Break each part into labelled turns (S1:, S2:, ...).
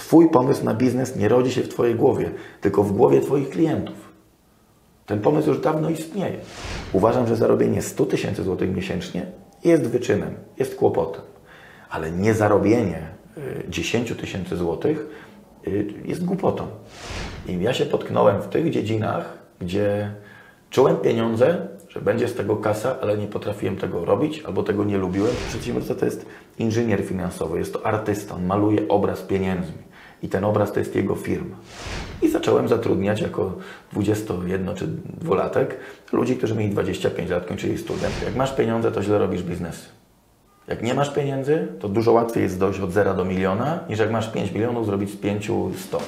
S1: Twój pomysł na biznes nie rodzi się w Twojej głowie, tylko w głowie Twoich klientów. Ten pomysł już dawno istnieje. Uważam, że zarobienie 100 000 złotych miesięcznie jest wyczynem, jest kłopotem. Ale nie zarobienie 10 000 złotych jest głupotą. I ja się potknąłem w tych dziedzinach, gdzie czułem pieniądze, że będzie z tego kasa, ale nie potrafiłem tego robić albo tego nie lubiłem. Przedsiębiorca to jest inżynier finansowy, jest to artysta, on maluje obraz pieniędzmi i ten obraz to jest jego firma. I zacząłem zatrudniać jako 21 czy 2-latek ludzi, którzy mieli 25 lat, kończyli student. Jak masz pieniądze, to źle robisz biznes. Jak nie masz pieniędzy, to dużo łatwiej jest dojść od 0 do miliona, niż jak masz 5 milionów, zrobić z 5 100.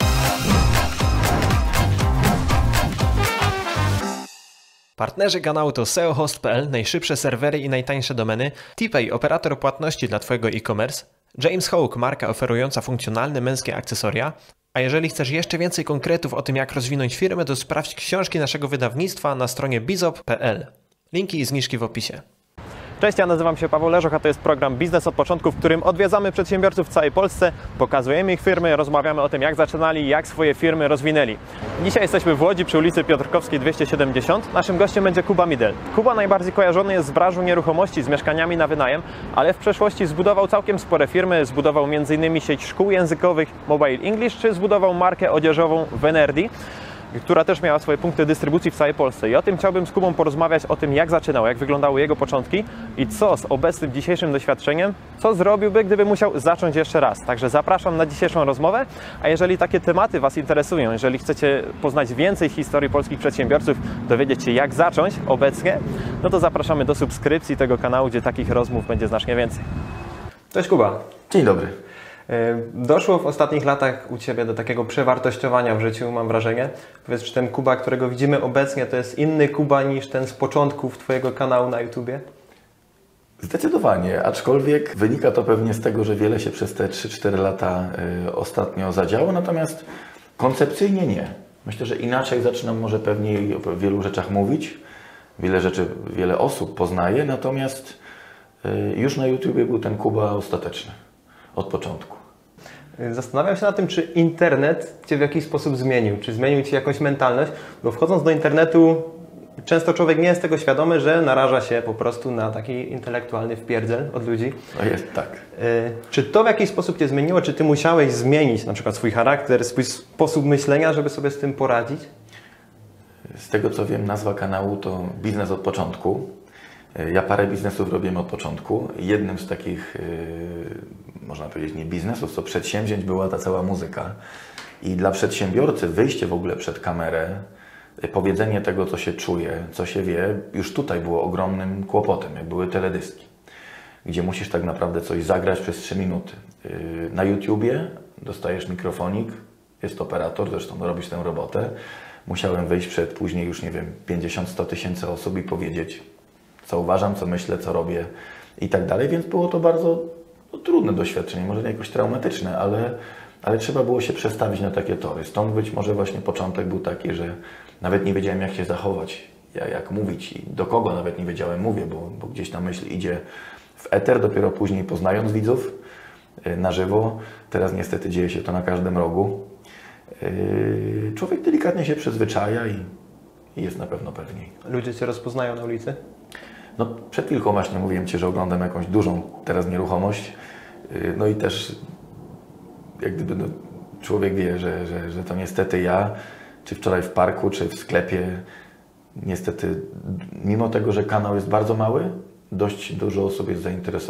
S2: Partnerzy kanału to SEOhost.pl, najszybsze serwery i najtańsze domeny, TPay, operator płatności dla Twojego e-commerce, James Hawk, marka oferująca funkcjonalne męskie akcesoria. A jeżeli chcesz jeszcze więcej konkretów o tym, jak rozwinąć firmę, to sprawdź książki naszego wydawnictwa na stronie bizop.pl. Linki i zniżki w opisie. Cześć, ja nazywam się Paweł Leżoch, a to jest program Biznes od początku, w którym odwiedzamy przedsiębiorców w całej Polsce, pokazujemy ich firmy, rozmawiamy o tym, jak zaczynali, jak swoje firmy rozwinęli. Dzisiaj jesteśmy w Łodzi przy ulicy Piotrkowskiej 270. Naszym gościem będzie Kuba Midel. Kuba najbardziej kojarzony jest z branżą nieruchomości, z mieszkaniami na wynajem, ale w przeszłości zbudował całkiem spore firmy, zbudował m.in. sieć szkół językowych Mobile English, czy zbudował markę odzieżową Venerdi, która też miała swoje punkty dystrybucji w całej Polsce. I o tym chciałbym z Kubą porozmawiać, o tym, jak zaczynał, jak wyglądały jego początki i co z obecnym dzisiejszym doświadczeniem, co zrobiłby, gdyby musiał zacząć jeszcze raz. Także zapraszam na dzisiejszą rozmowę, a jeżeli takie tematy Was interesują, jeżeli chcecie poznać więcej historii polskich przedsiębiorców, dowiedzieć się, jak zacząć obecnie, no to zapraszamy do subskrypcji tego kanału, gdzie takich rozmów będzie znacznie więcej. Cześć Kuba.
S1: Dzień dobry.
S2: Doszło w ostatnich latach u Ciebie do takiego przewartościowania w życiu, mam wrażenie. Powiedz, czy ten Kuba, którego widzimy obecnie, to jest inny Kuba niż ten z początków Twojego kanału na YouTubie?
S1: Zdecydowanie, aczkolwiek wynika to pewnie z tego, że wiele się przez te 3-4 lata ostatnio zadziało, natomiast koncepcyjnie nie. Myślę, że inaczej zaczynam może pewnie o wielu rzeczach mówić, wiele osób poznaję, natomiast już na YouTubie był ten Kuba ostateczny, od początku.
S2: Zastanawiam się nad tym, czy internet Cię w jakiś sposób zmienił, czy zmienił Ci jakąś mentalność, bo wchodząc do internetu często człowiek nie jest tego świadomy, że naraża się po prostu na taki intelektualny wpierdziel od ludzi.
S1: No jest, tak.
S2: Czy to w jakiś sposób Cię zmieniło, czy Ty musiałeś zmienić na przykład swój charakter, swój sposób myślenia, żeby sobie z tym poradzić?
S1: Z tego co wiem, nazwa kanału to Biznes od początku. Ja parę biznesów robiłem od początku. Jednym z takich, można powiedzieć, nie biznesów, co przedsięwzięć była ta cała muzyka. I dla przedsiębiorcy wyjście w ogóle przed kamerę, powiedzenie tego, co się czuje, co się wie, już tutaj było ogromnym kłopotem, jak były teledyski, gdzie musisz tak naprawdę coś zagrać przez 3 minuty. Na YouTubie dostajesz mikrofonik, jest operator, zresztą robisz tę robotę. Musiałem wyjść przed później już, nie wiem, 50-100 tysięcy osób i powiedzieć, co uważam, co myślę, co robię i tak dalej, więc było to bardzo trudne doświadczenie, może nie jakoś traumatyczne, ale trzeba było się przestawić na takie tory. Stąd być może właśnie początek był taki, że nawet nie wiedziałem, jak się zachować, jak mówić i do kogo nawet nie wiedziałem mówię, bo gdzieś ta myśl idzie w eter, dopiero później poznając widzów na żywo. Teraz niestety dzieje się to na każdym rogu. Człowiek delikatnie się przyzwyczaja i jest na pewno pewniej.
S2: Ludzie Cię rozpoznają na ulicy?
S1: No, przed chwilką właśnie mówiłem Ci, że oglądam jakąś dużą teraz nieruchomość. No i też jak gdyby człowiek wie, że to niestety ja, czy wczoraj w parku, czy w sklepie, niestety mimo tego, że kanał jest bardzo mały, dość dużo osób jest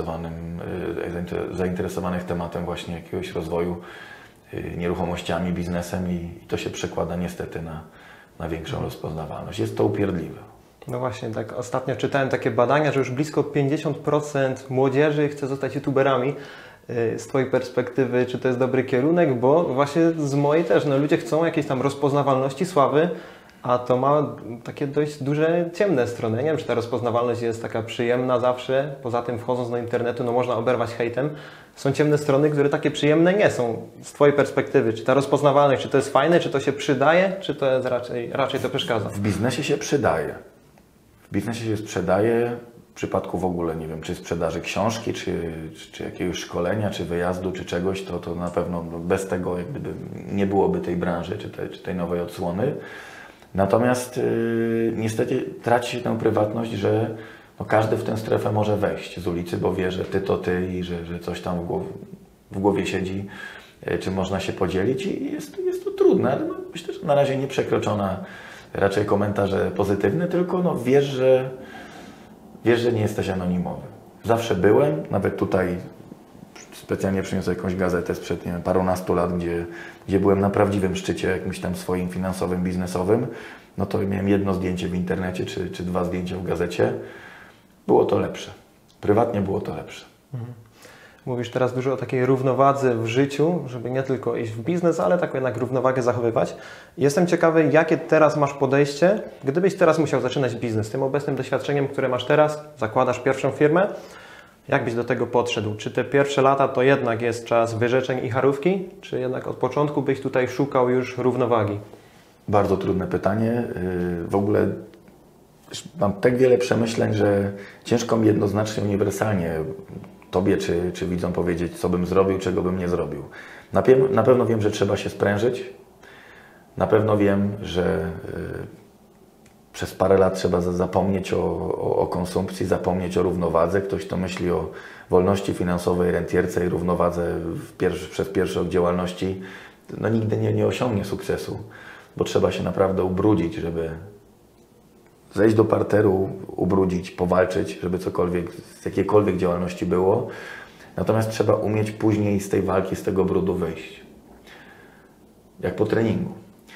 S1: zainteresowanych tematem właśnie jakiegoś rozwoju nieruchomościami, biznesem i to się przekłada niestety na większą rozpoznawalność. Jest to upierdliwe.
S2: No właśnie, tak ostatnio czytałem takie badania, że już blisko 50% młodzieży chce zostać youtuberami. Z Twojej perspektywy, czy to jest dobry kierunek? Bo właśnie z mojej też, no ludzie chcą jakiejś tam rozpoznawalności, sławy, a to ma takie dość duże ciemne strony. Nie wiem, czy ta rozpoznawalność jest taka przyjemna zawsze. Poza tym wchodząc do internetu, no można oberwać hejtem. Są ciemne strony, które takie przyjemne nie są. Z Twojej perspektywy, czy ta rozpoznawalność, czy to jest fajne, czy to się przydaje, czy to jest raczej to przeszkadza?
S1: W biznesie się przydaje. W biznesie się sprzedaje, w przypadku w ogóle, nie wiem, czy sprzedaży książki, czy jakiegoś szkolenia, czy wyjazdu, czy czegoś, to na pewno bez tego jak gdyby nie byłoby tej branży, czy tej nowej odsłony. Natomiast niestety traci się tę prywatność, że no, każdy w tę strefę może wejść z ulicy, bo wie, że ty to ty i że coś tam w głowie siedzi, czy można się podzielić i jest to trudne, ale no, myślę, że na razie nie przekroczona raczej komentarze pozytywne, tylko no, wiesz, że nie jesteś anonimowy. Zawsze byłem, nawet tutaj specjalnie przyniosłem jakąś gazetę sprzed nie wiem, parunastu lat, gdzie byłem na prawdziwym szczycie jakimś tam swoim finansowym, biznesowym, no to miałem jedno zdjęcie w internecie, czy dwa zdjęcia w gazecie. Było to lepsze. Prywatnie było to lepsze.
S2: Mówisz teraz dużo o takiej równowadze w życiu, żeby nie tylko iść w biznes, ale taką jednak równowagę zachowywać. Jestem ciekawy, jakie teraz masz podejście, gdybyś teraz musiał zaczynać biznes, tym obecnym doświadczeniem, które masz teraz, zakładasz pierwszą firmę, jak byś do tego podszedł? Czy te pierwsze lata to jednak jest czas wyrzeczeń i charówki, czy jednak od początku byś tutaj szukał już równowagi?
S1: Bardzo trudne pytanie. W ogóle mam tak wiele przemyśleń, że ciężko mi jednoznacznie, uniwersalnie Tobie czy widzom powiedzieć, co bym zrobił, czego bym nie zrobił. Na pewno wiem, że trzeba się sprężyć. Na pewno wiem, że przez parę lat trzeba zapomnieć o konsumpcji, zapomnieć o równowadze. Ktoś, kto myśli o wolności finansowej, rentierce i równowadze przez pierwszy rok działalności, no nigdy nie osiągnie sukcesu, bo trzeba się naprawdę ubrudzić, żeby zejść do parteru, ubrudzić, powalczyć, żeby cokolwiek, z jakiejkolwiek działalności było. Natomiast trzeba umieć później z tej walki, z tego brudu wyjść. Jak po treningu.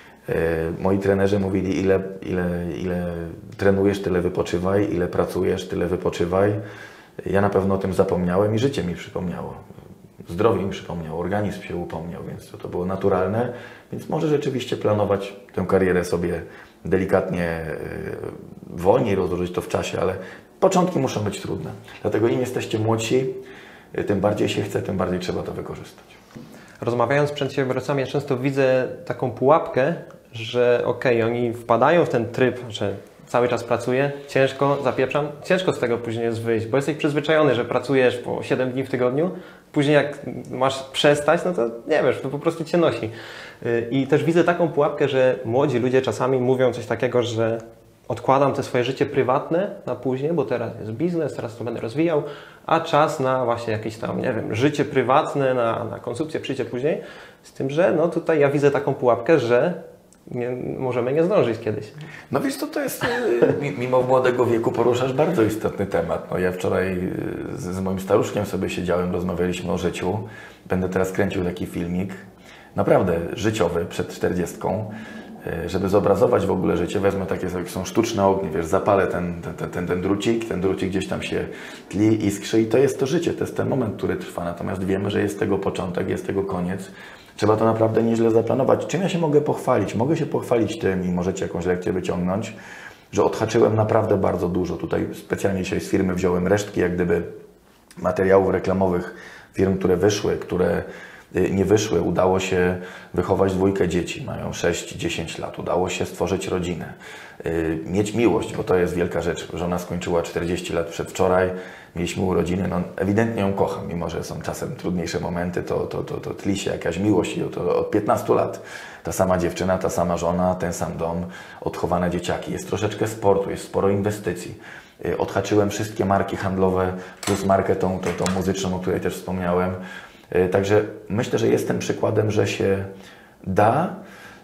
S1: Moi trenerzy mówili, ile trenujesz, tyle wypoczywaj, ile pracujesz, tyle wypoczywaj. Ja na pewno o tym zapomniałem i życie mi przypomniało. Zdrowie mi przypomniało, organizm się upomniał, więc to było naturalne. Więc może rzeczywiście planować tę karierę sobie delikatnie wolniej, rozłożyć to w czasie, ale początki muszą być trudne. Dlatego im jesteście młodsi, tym bardziej się chce, tym bardziej trzeba to wykorzystać.
S2: Rozmawiając z przedsiębiorcami, ja często widzę taką pułapkę, że oni wpadają w ten tryb, że cały czas pracuję, ciężko, zapieprzam, ciężko z tego później jest wyjść, bo jesteś przyzwyczajony, że pracujesz po 7 dni w tygodniu, później jak masz przestać, no to nie wiesz, to po prostu cię nosi. I też widzę taką pułapkę, że młodzi ludzie czasami mówią coś takiego, że odkładam te swoje życie prywatne na później, bo teraz jest biznes, teraz to będę rozwijał, a czas na właśnie jakieś tam, nie wiem, życie prywatne, na konsumpcję przyjdzie później. Z tym, że no tutaj ja widzę taką pułapkę, że możemy nie zdążyć kiedyś.
S1: No wiesz co, to jest, mimo młodego wieku poruszasz bardzo istotny temat. No ja wczoraj z moim staruszkiem sobie siedziałem, rozmawialiśmy o życiu. Będę teraz kręcił taki filmik, naprawdę życiowy, przed 40. Żeby zobrazować w ogóle życie, wezmę takie, jak są sztuczne ognie, wiesz, zapalę ten drucik gdzieś tam się tli, iskrzy i to jest to życie, to jest ten moment, który trwa. Natomiast wiemy, że jest tego początek, jest tego koniec. Trzeba to naprawdę nieźle zaplanować. Czym ja się mogę pochwalić? Mogę się pochwalić tym i możecie jakąś lekcję wyciągnąć, że odhaczyłem naprawdę bardzo dużo. Tutaj specjalnie dzisiaj z firmy wziąłem resztki jak gdyby materiałów reklamowych firm, które wyszły, które nie wyszły. Udało się wychować 2 dzieci, mają 6-10 lat. Udało się stworzyć rodzinę, mieć miłość, bo to jest wielka rzecz. Żona skończyła 40 lat przedwczoraj, mieliśmy urodziny, no ewidentnie ją kocham, mimo że są czasem trudniejsze momenty, to tli się jakaś miłość i od 15 lat. Ta sama dziewczyna, ta sama żona, ten sam dom, odchowane dzieciaki. Jest troszeczkę sportu, jest sporo inwestycji. Odhaczyłem wszystkie marki handlowe, plus markę tą muzyczną, o której też wspomniałem. Także myślę, że jestem przykładem, że się da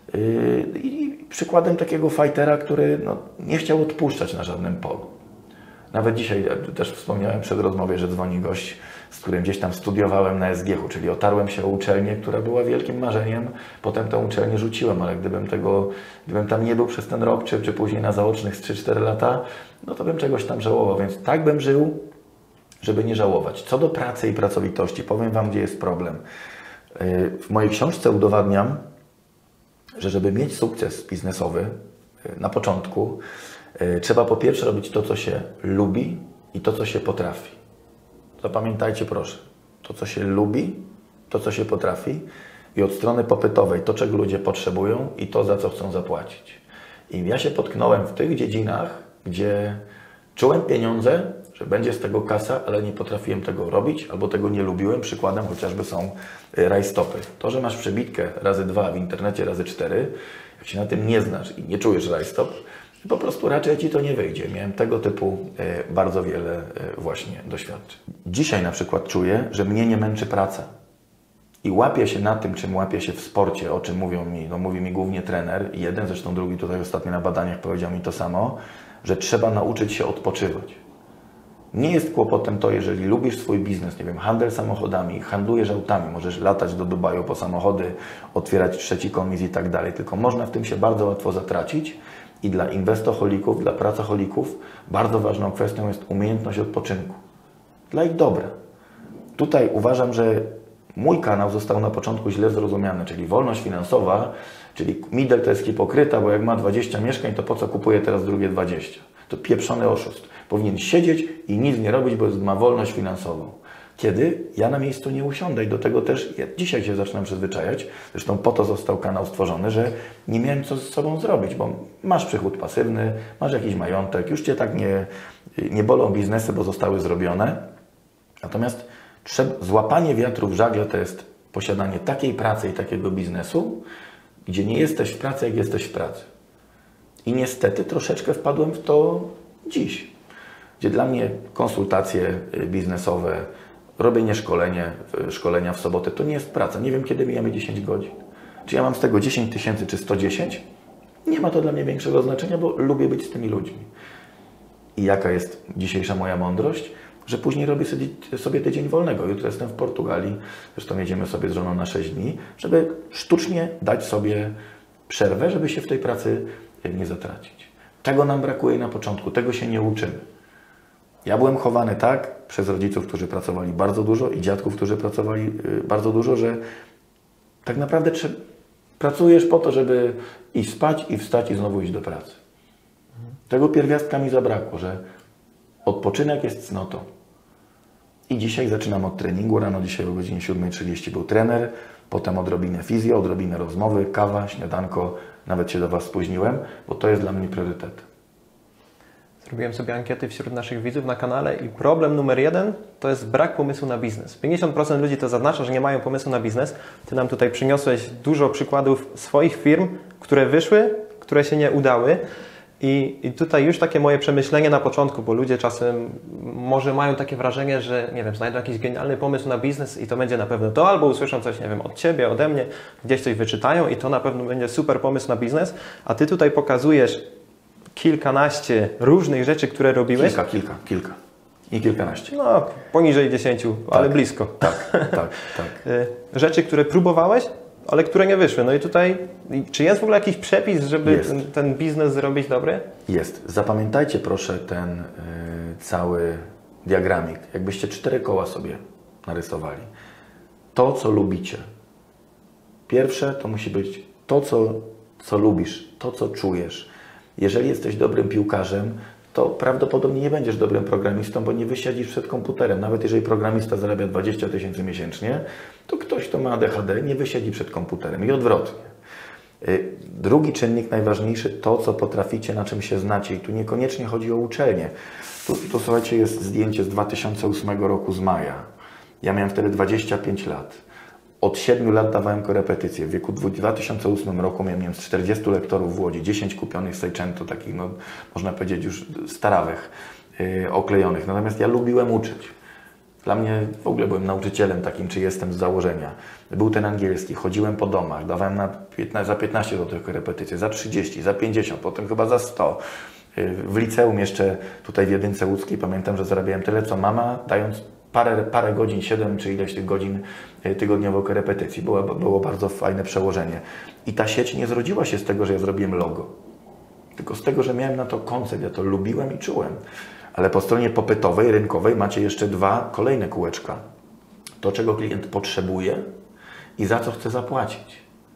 S1: i przykładem takiego fightera, który no, nie chciał odpuszczać na żadnym polu. Nawet dzisiaj też wspomniałem przed rozmowie, że dzwoni gość, z którym gdzieś tam studiowałem na SGH-u, czyli otarłem się o uczelnię, która była wielkim marzeniem. Potem tę uczelnię rzuciłem, ale gdybym tam nie był przez ten rok, czy później na zaocznych z 3-4 lata, no to bym czegoś tam żałował. Więc tak bym żył, żeby nie żałować. Co do pracy i pracowitości, powiem Wam, gdzie jest problem. W mojej książce udowadniam, że żeby mieć sukces biznesowy na początku, trzeba po pierwsze robić to, co się lubi i to, co się potrafi. Zapamiętajcie proszę, to, co się lubi, to, co się potrafi i od strony popytowej to, czego ludzie potrzebują i to, za co chcą zapłacić. I ja się potknąłem w tych dziedzinach, gdzie czułem pieniądze, że będzie z tego kasa, ale nie potrafiłem tego robić albo tego nie lubiłem. Przykładem chociażby są rajstopy. To, że masz przebitkę razy 2 w internecie razy 4, jak się na tym nie znasz i nie czujesz rajstop, po prostu raczej Ci to nie wyjdzie. Miałem tego typu bardzo wiele właśnie doświadczeń. Dzisiaj na przykład czuję, że mnie nie męczy praca. I łapię się na tym, czym łapię się w sporcie, o czym mówi mi głównie trener. Jeden, zresztą drugi tutaj ostatnio na badaniach powiedział mi to samo, że trzeba nauczyć się odpoczywać. Nie jest kłopotem to, jeżeli lubisz swój biznes, nie wiem, handel samochodami, handlujesz autami, możesz latać do Dubaju po samochody, otwierać trzeci komis i tak dalej, tylko można w tym się bardzo łatwo zatracić i dla inwestoholików, dla pracoholików bardzo ważną kwestią jest umiejętność odpoczynku. Dla ich dobra. Tutaj uważam, że mój kanał został na początku źle zrozumiany, czyli wolność finansowa, czyli Midel to jest hipokryta, bo jak ma 20 mieszkań, to po co kupuje teraz drugie 20? To pieprzony oszust. Powinien siedzieć i nic nie robić, bo ma wolność finansową. Kiedy ja na miejscu nie usiądę i do tego też ja dzisiaj się zaczynam przyzwyczajać, zresztą po to został kanał stworzony, że nie miałem co z sobą zrobić, bo masz przychód pasywny, masz jakiś majątek, już Cię tak nie bolą biznesy, bo zostały zrobione. Natomiast złapanie wiatru w żagle to jest posiadanie takiej pracy i takiego biznesu, gdzie nie jesteś w pracy, jak jesteś w pracy. I niestety troszeczkę wpadłem w to dziś, gdzie dla mnie konsultacje biznesowe, robienie szkolenia w sobotę to nie jest praca. Nie wiem, kiedy mijamy 10 godzin. Czy ja mam z tego 10 tysięcy czy 110? Nie ma to dla mnie większego znaczenia, bo lubię być z tymi ludźmi. I jaka jest dzisiejsza moja mądrość? Że później robię sobie tydzień wolnego. Jutro jestem w Portugalii, zresztą jedziemy sobie z żoną na 6 dni, żeby sztucznie dać sobie przerwę, żeby się w tej pracy nie zatracić. Tego nam brakuje na początku, tego się nie uczymy. Ja byłem chowany tak przez rodziców, którzy pracowali bardzo dużo i dziadków, którzy pracowali bardzo dużo, że tak naprawdę pracujesz po to, żeby iść spać i wstać i znowu iść do pracy. Tego pierwiastka mi zabrakło, że odpoczynek jest cnotą. I dzisiaj zaczynam od treningu. Rano dzisiaj o godzinie 7:30 był trener, potem odrobinę fizjo, odrobinę rozmowy, kawa, śniadanko. Nawet się do Was spóźniłem, bo to jest dla mnie priorytet.
S2: Zrobiłem sobie ankiety wśród naszych widzów na kanale i problem numer 1 to jest brak pomysłu na biznes. 50% ludzi to zaznacza, że nie mają pomysłu na biznes. Ty nam tutaj przyniosłeś dużo przykładów swoich firm, które wyszły, które się nie udały. I tutaj już takie moje przemyślenie na początku, bo ludzie czasem może mają takie wrażenie, że nie wiem, znajdą jakiś genialny pomysł na biznes i to będzie na pewno to, albo usłyszą coś, nie wiem, od Ciebie, ode mnie, gdzieś coś wyczytają i to na pewno będzie super pomysł na biznes, a Ty tutaj pokazujesz kilkanaście różnych rzeczy, które robiłeś.
S1: Kilka. I kilkanaście.
S2: No, poniżej 10, ale blisko.
S1: Tak.
S2: Rzeczy, które próbowałeś, ale które nie wyszły. No i tutaj, czy jest w ogóle jakiś przepis, żeby ten biznes zrobić dobry?
S1: Jest. Zapamiętajcie proszę ten cały diagramik. Jakbyście 4 koła sobie narysowali. To, co lubicie. Pierwsze to musi być to, co lubisz, to, co czujesz. Jeżeli jesteś dobrym piłkarzem, to prawdopodobnie nie będziesz dobrym programistą, bo nie wysiedzisz przed komputerem. Nawet jeżeli programista zarabia 20 000 miesięcznie, to ktoś, kto ma ADHD, nie wysiedzi przed komputerem i odwrotnie. Drugi czynnik najważniejszy, to co potraficie, na czym się znacie. I tu niekoniecznie chodzi o uczelnię. Tu słuchajcie, jest zdjęcie z 2008 roku z maja. Ja miałem wtedy 25 lat. Od 7 lat dawałem korepetycje. W wieku 2008 roku miałem z 40 lektorów w Łodzi, 10 kupionych Seicento, takich, no, można powiedzieć, już starawek, oklejonych. Natomiast ja lubiłem uczyć. Dla mnie w ogóle byłem nauczycielem takim, czy jestem z założenia. Był ten angielski, chodziłem po domach, dawałem za 15 zł korepetycje, za 30, za 50, potem chyba za 100. W liceum jeszcze tutaj w Jedynce Łódzkiej pamiętam, że zarabiałem tyle co mama, dając parę godzin, 7 czy ileś tych godzin tygodniowo korepetycji. Było bardzo fajne przełożenie. I ta sieć nie zrodziła się z tego, że ja zrobiłem logo, tylko z tego, że miałem na to koncept, ja to lubiłem i czułem. Ale po stronie popytowej, rynkowej macie jeszcze 2 kolejne kółeczka. To, czego klient potrzebuje i za co chce zapłacić.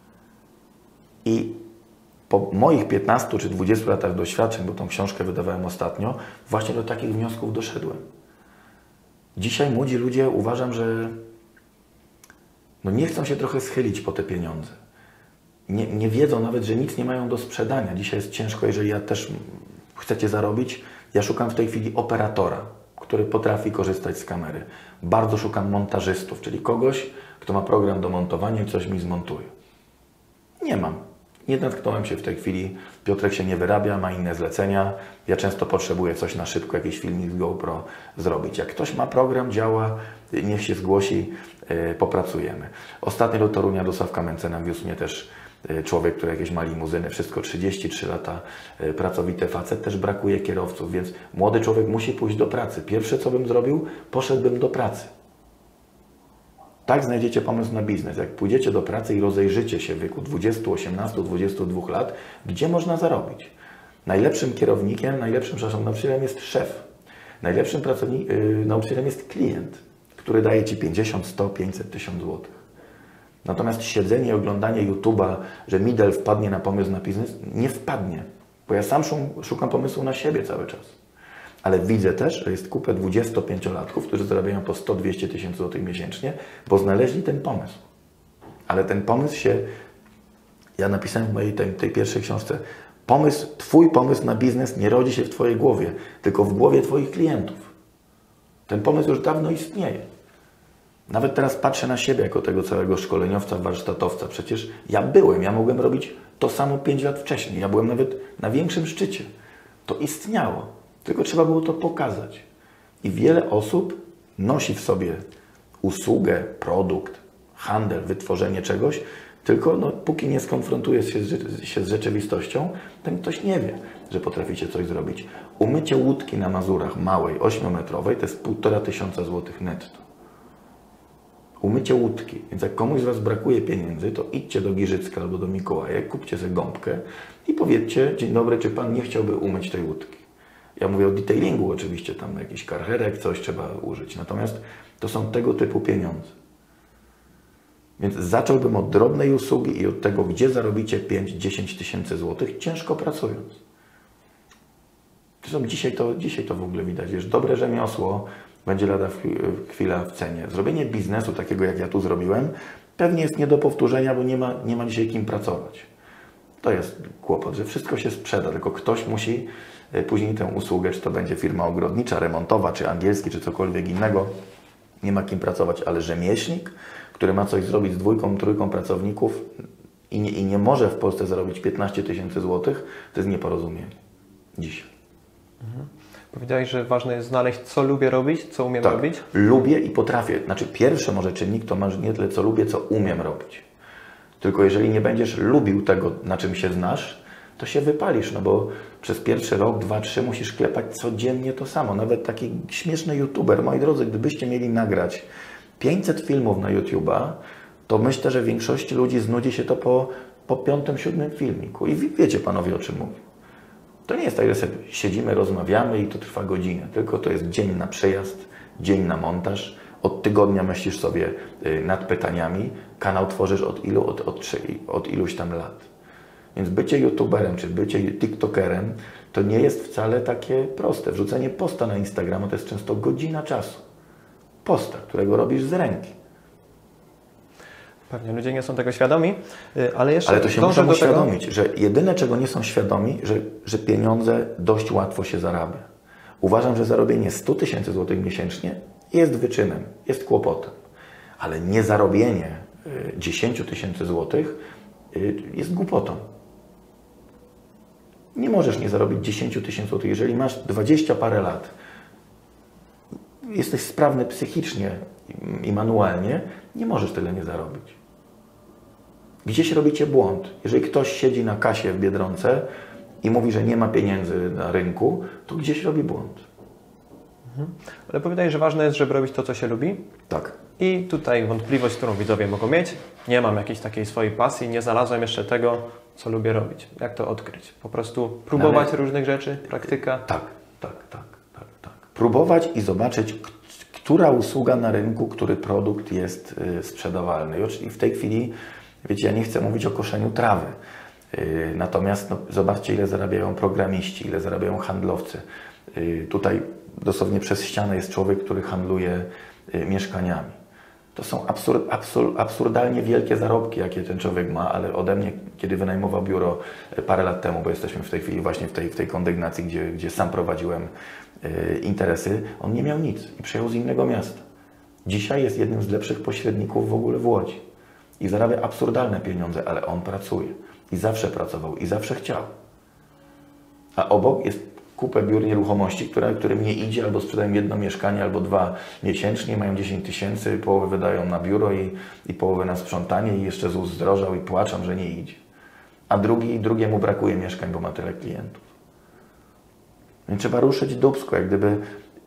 S1: I po moich 15 czy 20 latach doświadczeń, bo tą książkę wydawałem ostatnio, właśnie do takich wniosków doszedłem. Dzisiaj młodzi ludzie uważam, że nie chcą się trochę schylić po te pieniądze. Nie wiedzą nawet, że nic nie mają do sprzedania. Dzisiaj jest ciężko, jeżeli ja też chcecie zarobić. Ja szukam w tej chwili operatora, który potrafi korzystać z kamery. Bardzo szukam montażystów, czyli kogoś, kto ma program do montowania i coś mi zmontuje. Nie mam. Nie natknąłem się w tej chwili. Piotrek się nie wyrabia, ma inne zlecenia. Ja często potrzebuję coś na szybko, jakiś filmik z GoPro zrobić. Jak ktoś ma program, działa, niech się zgłosi, popracujemy. Ostatnio do Torunia, do Sławka Mencena wiózł mnie też człowiek, który jakieś ma limuzyny, wszystko 33 lata, pracowity facet, też brakuje kierowców, więc młody człowiek musi pójść do pracy. Pierwsze, co bym zrobił, poszedłbym do pracy. Tak znajdziecie pomysł na biznes. Jak pójdziecie do pracy i rozejrzycie się w wieku 20, 18, 22 lat, gdzie można zarobić. Najlepszym kierownikiem, najlepszym nauczycielem jest szef. Najlepszym nauczycielem jest klient, który daje Ci 50, 100, 500, 1000 złotych. Natomiast siedzenie i oglądanie YouTube'a, że Midel wpadnie na pomysł na biznes, nie wpadnie. Bo ja sam szukam pomysłu na siebie cały czas. Ale widzę też, że jest kupę 25-latków, którzy zarabiają po 100-200 tysięcy złotych miesięcznie, bo znaleźli ten pomysł. Ale ten pomysł ja napisałem w mojej tej pierwszej książce, Twój pomysł na biznes nie rodzi się w Twojej głowie, tylko w głowie Twoich klientów. Ten pomysł już dawno istnieje. Nawet teraz patrzę na siebie jako tego całego szkoleniowca, warsztatowca. Przecież ja mogłem robić to samo 5 lat wcześniej. Ja byłem nawet na większym szczycie. To istniało. Tylko trzeba było to pokazać. I wiele osób nosi w sobie usługę, produkt, handel, wytworzenie czegoś, tylko póki nie skonfrontuje się z rzeczywistością, ten ktoś nie wie, że potraficie coś zrobić. Umycie łódki na Mazurach małej, 8-metrowej, to jest 1500 złotych netto. Umycie łódki. Więc jak komuś z Was brakuje pieniędzy, to idźcie do Giżycka albo do Mikołaja, kupcie sobie gąbkę i powiedzcie, dzień dobry, czy Pan nie chciałby umyć tej łódki? Ja mówię o detailingu oczywiście, tam jakiś karherek, coś trzeba użyć. Natomiast to są tego typu pieniądze. Więc zacząłbym od drobnej usługi i od tego, gdzie zarobicie 5-10 tysięcy złotych, ciężko pracując. Zresztą dzisiaj to w ogóle widać. Wiesz, dobre rzemiosło będzie lada chwila w cenie. Zrobienie biznesu takiego, jak ja tu zrobiłem, pewnie jest nie do powtórzenia, bo nie ma dzisiaj kim pracować. To jest kłopot, że wszystko się sprzeda, tylko ktoś musi później tę usługę, czy to będzie firma ogrodnicza, remontowa, czy angielski, czy cokolwiek innego, nie ma kim pracować, ale rzemieślnik, który ma coś zrobić z 2-3 pracowników i nie może w Polsce zarobić 15 tysięcy złotych, to jest nieporozumienie. Dzisiaj.
S2: Powiedziałeś, że ważne jest znaleźć, co lubię robić, co umiem robić?
S1: Lubię i potrafię. Znaczy pierwszy może czynnik to masz nie tyle, co lubię, co umiem robić. Tylko jeżeli nie będziesz lubił tego, na czym się znasz, to się wypalisz, no bo przez pierwszy rok, 2, 3 musisz klepać codziennie to samo. Nawet taki śmieszny youtuber, moi drodzy, gdybyście mieli nagrać 500 filmów na YouTube'a, to myślę, że większości ludzi znudzi się to po 5., 7 filmiku. I wiecie panowie, o czym mówię. To nie jest tak, że sobie siedzimy, rozmawiamy i to trwa godzinę, tylko to jest dzień na przejazd, dzień na montaż. Od tygodnia myślisz sobie nad pytaniami, kanał tworzysz od iluś tam lat. Więc bycie youtuberem czy bycie tiktokerem to nie jest wcale takie proste. Wrzucenie posta na Instagrama to jest często godzina czasu. Posta, którego robisz z ręki.
S2: Pewnie ludzie nie są tego świadomi, ale
S1: to się muszą uświadomić, że jedyne, czego nie są świadomi, że pieniądze dość łatwo się zarabia. Uważam, że zarobienie 100 tysięcy złotych miesięcznie jest wyczynem, jest kłopotem. Ale nie zarobienie 10 tysięcy złotych jest głupotą. Nie możesz nie zarobić 10 tysięcy złotych. Jeżeli masz 20 parę lat, jesteś sprawny psychicznie i manualnie, nie możesz tyle nie zarobić. Gdzieś robicie błąd. Jeżeli ktoś siedzi na kasie w Biedronce i mówi, że nie ma pieniędzy na rynku, to gdzieś robi błąd.
S2: Ale powiedziałeś, że ważne jest, żeby robić to, co się lubi.
S1: Tak.
S2: I tutaj wątpliwość, którą widzowie mogą mieć. Nie mam jakiejś takiej swojej pasji, nie znalazłem jeszcze tego, co lubię robić. Jak to odkryć? Po prostu próbować różnych rzeczy, praktyka?
S1: Tak. Próbować i zobaczyć, która usługa na rynku, który produkt jest sprzedawalny. I w tej chwili, wiecie, ja nie chcę mówić o koszeniu trawy. Natomiast zobaczcie, ile zarabiają programiści, ile zarabiają handlowcy. Tutaj dosłownie przez ścianę jest człowiek, który handluje mieszkaniami. To są absurdalnie wielkie zarobki, jakie ten człowiek ma, ale ode mnie, kiedy wynajmował biuro parę lat temu, bo jesteśmy w tej chwili właśnie w tej kondygnacji, gdzie sam prowadziłem interesy, on nie miał nic i przyjechał z innego miasta. Dzisiaj jest jednym z lepszych pośredników w ogóle w Łodzi i zarabia absurdalne pieniądze, ale on pracuje i zawsze pracował i zawsze chciał. A obok jest kupę biur nieruchomości, którym nie idzie, albo sprzedają jedno mieszkanie, albo 2 miesięcznie, mają 10 000, połowę wydają na biuro i połowę na sprzątanie i jeszcze ZUS zdrożał i płaczą, że nie idzie. A drugiemu brakuje mieszkań, bo ma tyle klientów. Więc trzeba ruszyć dupsko, jak gdyby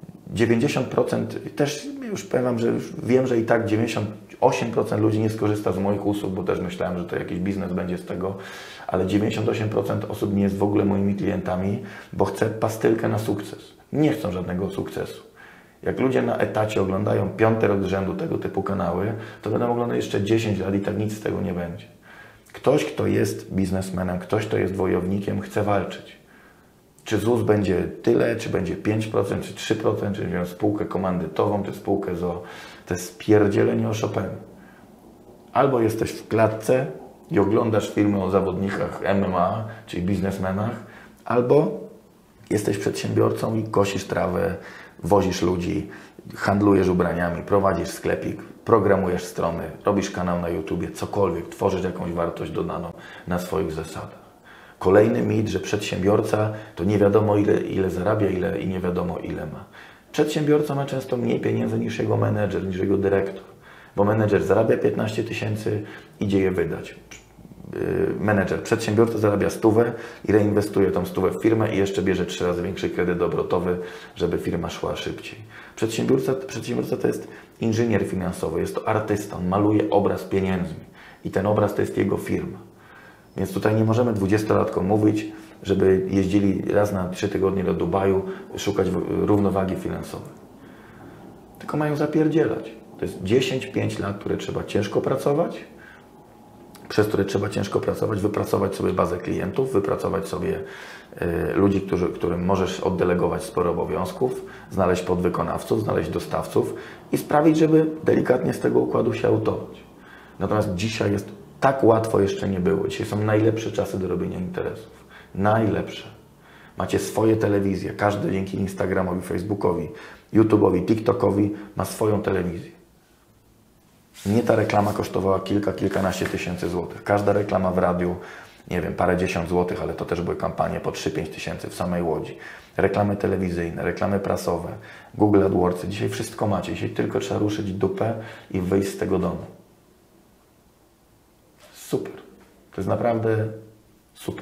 S1: 90%, też już powiem Wam, że już wiem, że i tak 98% ludzi nie skorzysta z moich usług, bo też myślałem, że to jakiś biznes będzie z tego, ale 98% osób nie jest w ogóle moimi klientami, bo chce pastylkę na sukces. Nie chcą żadnego sukcesu. Jak ludzie na etacie oglądają 5. rok z rzędu tego typu kanały, to będą oglądać jeszcze 10 lat i tak nic z tego nie będzie. Ktoś, kto jest biznesmenem, ktoś, kto jest wojownikiem, chce walczyć. Czy ZUS będzie tyle, czy będzie 5%, czy 3%, czy będzie spółkę komandytową, czy spółkę ZOO. To jest spierdzielenie o Chopinie. Albo jesteś w klatce i oglądasz filmy o zawodnikach MMA, czyli biznesmenach, albo jesteś przedsiębiorcą i kosisz trawę, wozisz ludzi, handlujesz ubraniami, prowadzisz sklepik, programujesz strony, robisz kanał na YouTubie, cokolwiek, tworzysz jakąś wartość dodaną na swoich zasadach. Kolejny mit, że przedsiębiorca to nie wiadomo ile zarabia i nie wiadomo ile ma. Przedsiębiorca ma często mniej pieniędzy niż jego menedżer, niż jego dyrektor. Bo menedżer zarabia 15 000, idzie je wydać. Przedsiębiorca zarabia 100 i reinwestuje tą 100 w firmę i jeszcze bierze 3 razy większy kredyt obrotowy, żeby firma szła szybciej. Przedsiębiorca to jest inżynier finansowy, jest to artysta, on maluje obraz pieniędzmi i ten obraz to jest jego firma. Więc tutaj nie możemy 20-latkom mówić, żeby jeździli raz na 3 tygodnie do Dubaju, szukać równowagi finansowej. Tylko mają zapierdzielać. To jest 10-5 lat, które trzeba ciężko pracować, wypracować sobie bazę klientów, wypracować sobie ludzi, którym możesz oddelegować sporo obowiązków, znaleźć podwykonawców, znaleźć dostawców i sprawić, żeby delikatnie z tego układu się autować. Natomiast dzisiaj jest tak łatwo jeszcze nie było. Dzisiaj są najlepsze czasy do robienia interesów. Najlepsze. Macie swoje telewizje. Każdy dzięki Instagramowi, Facebookowi, YouTube'owi, TikTokowi ma swoją telewizję. Mnie ta reklama kosztowała kilkanaście tysięcy złotych. Każda reklama w radiu, nie wiem, parę dziesiąt złotych, ale to też były kampanie po 3-5 tysięcy w samej Łodzi. Reklamy telewizyjne, reklamy prasowe, Google AdWords. Dzisiaj wszystko macie. Dzisiaj tylko trzeba ruszyć dupę i wyjść z tego domu. Super. To jest naprawdę super.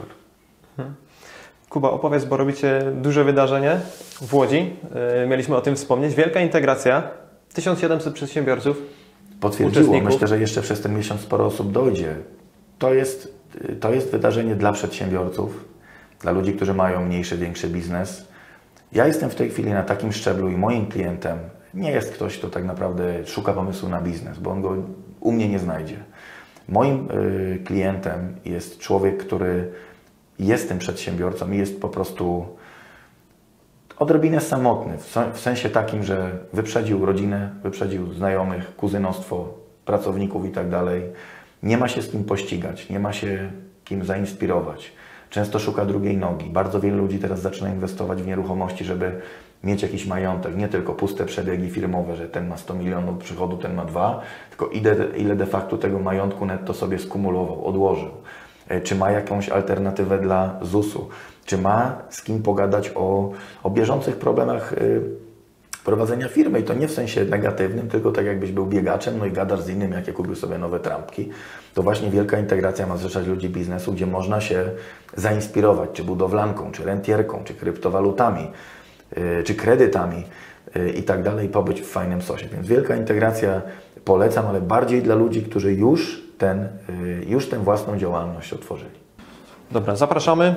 S2: Kuba, opowiedz, bo robicie duże wydarzenie w Łodzi. Mieliśmy o tym wspomnieć. Wielka integracja. 1700 przedsiębiorców.
S1: Potwierdziło. Myślę, że jeszcze przez ten miesiąc sporo osób dojdzie. To jest wydarzenie dla przedsiębiorców, dla ludzi, którzy mają mniejszy, większy biznes. Ja jestem w tej chwili na takim szczeblu i moim klientem nie jest ktoś, kto tak naprawdę szuka pomysłu na biznes, bo on go u mnie nie znajdzie. Moim klientem jest człowiek, który jest tym przedsiębiorcą i jest po prostu odrobinę samotny, w sensie takim, że wyprzedził rodzinę, wyprzedził znajomych, kuzynostwo, pracowników i tak dalej. Nie ma się z kim pościgać, nie ma się kim zainspirować. Często szuka drugiej nogi. Bardzo wielu ludzi teraz zaczyna inwestować w nieruchomości, żeby mieć jakiś majątek, nie tylko puste przebiegi firmowe, że ten ma 100 milionów przychodu, ten ma 2, tylko ile de facto tego majątku netto sobie skumulował, odłożył. Czy ma jakąś alternatywę dla ZUS-u, czy ma z kim pogadać o bieżących problemach prowadzenia firmy. I to nie w sensie negatywnym, tylko tak jakbyś był biegaczem, no i gadasz z innym, jakie kupił sobie nowe trampki. To właśnie wielka integracja ma zrzeszać ludzi biznesu, gdzie można się zainspirować, czy budowlanką, czy rentierką, czy kryptowalutami, czy kredytami i tak dalej, pobyć w fajnym sosie. Więc wielka integracja polecam, ale bardziej dla ludzi, którzy już tę własną działalność otworzyli.
S2: Dobra, zapraszamy.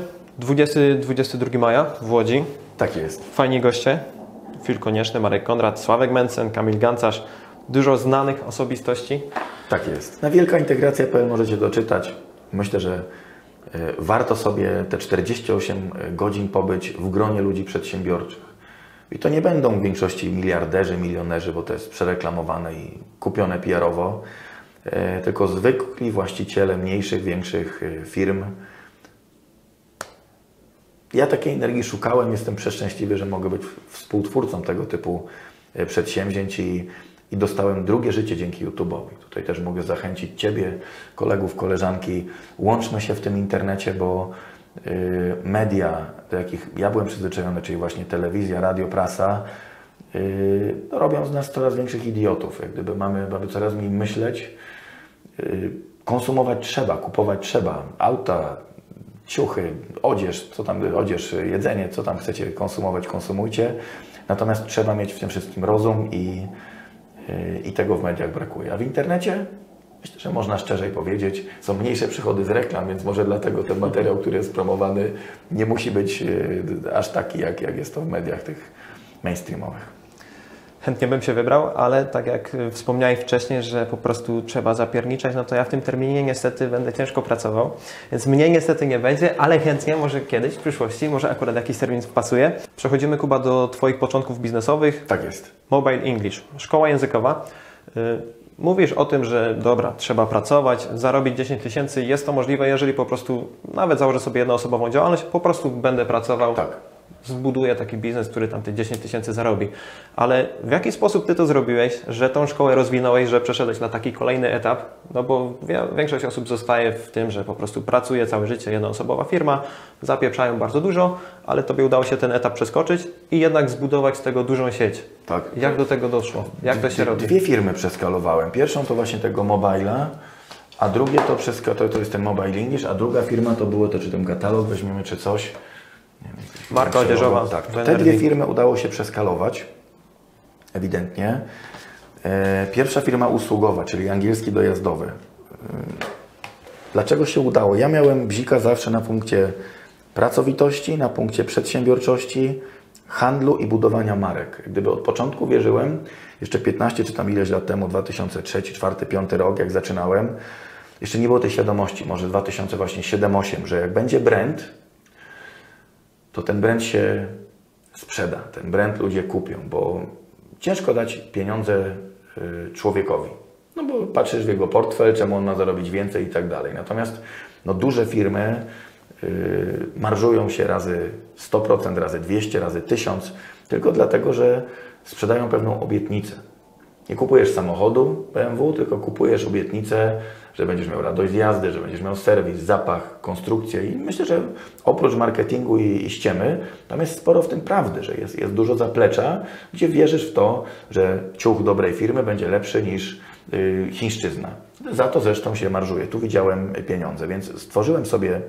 S2: 20-22 maja w Łodzi.
S1: Tak jest.
S2: Fajni goście. Filip Konieczny, Marek Konrad, Sławek Mencen, Kamil Gancarz. Dużo znanych osobistości.
S1: Tak jest. Na wielkaintegracja.pl możecie doczytać. Myślę, że warto sobie te 48 godzin pobyć w gronie ludzi przedsiębiorczych. I to nie będą w większości miliarderzy, milionerzy, bo to jest przereklamowane i kupione PR-owo, tylko zwykli właściciele mniejszych, większych firm, Ja takiej energii szukałem, jestem przeszczęśliwy, że mogę być współtwórcą tego typu przedsięwzięć i dostałem drugie życie dzięki YouTube'owi. Tutaj też mogę zachęcić Ciebie, kolegów, koleżanki, łączmy się w tym internecie, bo media, do jakich ja byłem przyzwyczajony, czyli właśnie telewizja, radio, prasa, robią z nas coraz większych idiotów. Jak gdyby mamy coraz mniej myśleć, konsumować trzeba, kupować trzeba, auta, ciuchy, odzież, jedzenie, co tam chcecie konsumować, konsumujcie. Natomiast trzeba mieć w tym wszystkim rozum i tego w mediach brakuje. A w internecie, myślę, że można szczerzej powiedzieć, są mniejsze przychody z reklam, więc może dlatego ten materiał, który jest promowany, nie musi być aż taki, jak jest to w mediach tych mainstreamowych.
S2: Chętnie bym się wybrał, ale tak jak wspomniałeś wcześniej, że po prostu trzeba zapierniczać, no to ja w tym terminie niestety będę ciężko pracował, więc mnie niestety nie będzie, ale chętnie, może kiedyś, w przyszłości, może akurat jakiś termin wpasuje. Przechodzimy, Kuba, do Twoich początków biznesowych.
S1: Tak jest.
S2: Mobile English, szkoła językowa. Mówisz o tym, że dobra, trzeba pracować, zarobić 10 tysięcy, jest to możliwe, jeżeli po prostu nawet założę sobie jednoosobową działalność, po prostu będę pracował.
S1: Tak.
S2: Zbuduję taki biznes, który tam te 10 tysięcy zarobi. Ale w jaki sposób Ty to zrobiłeś, że tą szkołę rozwinąłeś, że przeszedłeś na taki kolejny etap? No bo większość osób zostaje w tym, że po prostu pracuje całe życie, jednoosobowa firma, zapieprzają bardzo dużo, ale Tobie udało się ten etap przeskoczyć i jednak zbudować z tego dużą sieć.
S1: Tak.
S2: Jak do tego doszło? Jak to się robi?
S1: Dwie firmy przeskalowałem. Pierwszą to właśnie tego Mobile'a, a drugie to jest ten Mobile English, a druga firma to było to, czy ten katalog weźmiemy, czy coś. Nie wiem,
S2: Marka odzieżowa.
S1: Tak. Te dwie firmy udało się przeskalować, ewidentnie. Pierwsza firma usługowa, czyli angielski dojazdowy. Dlaczego się udało? Ja miałem bzika zawsze na punkcie pracowitości, na punkcie przedsiębiorczości, handlu i budowania marek. Gdyby od początku wierzyłem, jeszcze 15 czy tam ileś lat temu, 2003, 2004, 2005 rok, jak zaczynałem, jeszcze nie było tej świadomości, może 2007-2008, że jak będzie brand, to ten brand się sprzeda, ten brand ludzie kupią, bo ciężko dać pieniądze człowiekowi. No bo patrzysz w jego portfel, czemu on ma zarobić więcej i tak dalej. Natomiast no, duże firmy marżują się razy 100%, razy 200, razy 1000, tylko dlatego, że sprzedają pewną obietnicę. Nie kupujesz samochodu BMW, tylko kupujesz obietnicę, że będziesz miał radość z jazdy, że będziesz miał serwis, zapach, konstrukcję i myślę, że oprócz marketingu i ściemy, tam jest sporo w tym prawdy, że jest dużo zaplecza, gdzie wierzysz w to, że ciuch dobrej firmy będzie lepszy niż chińszczyzna. Za to zresztą się marżuje. Tu widziałem pieniądze, więc stworzyłem sobie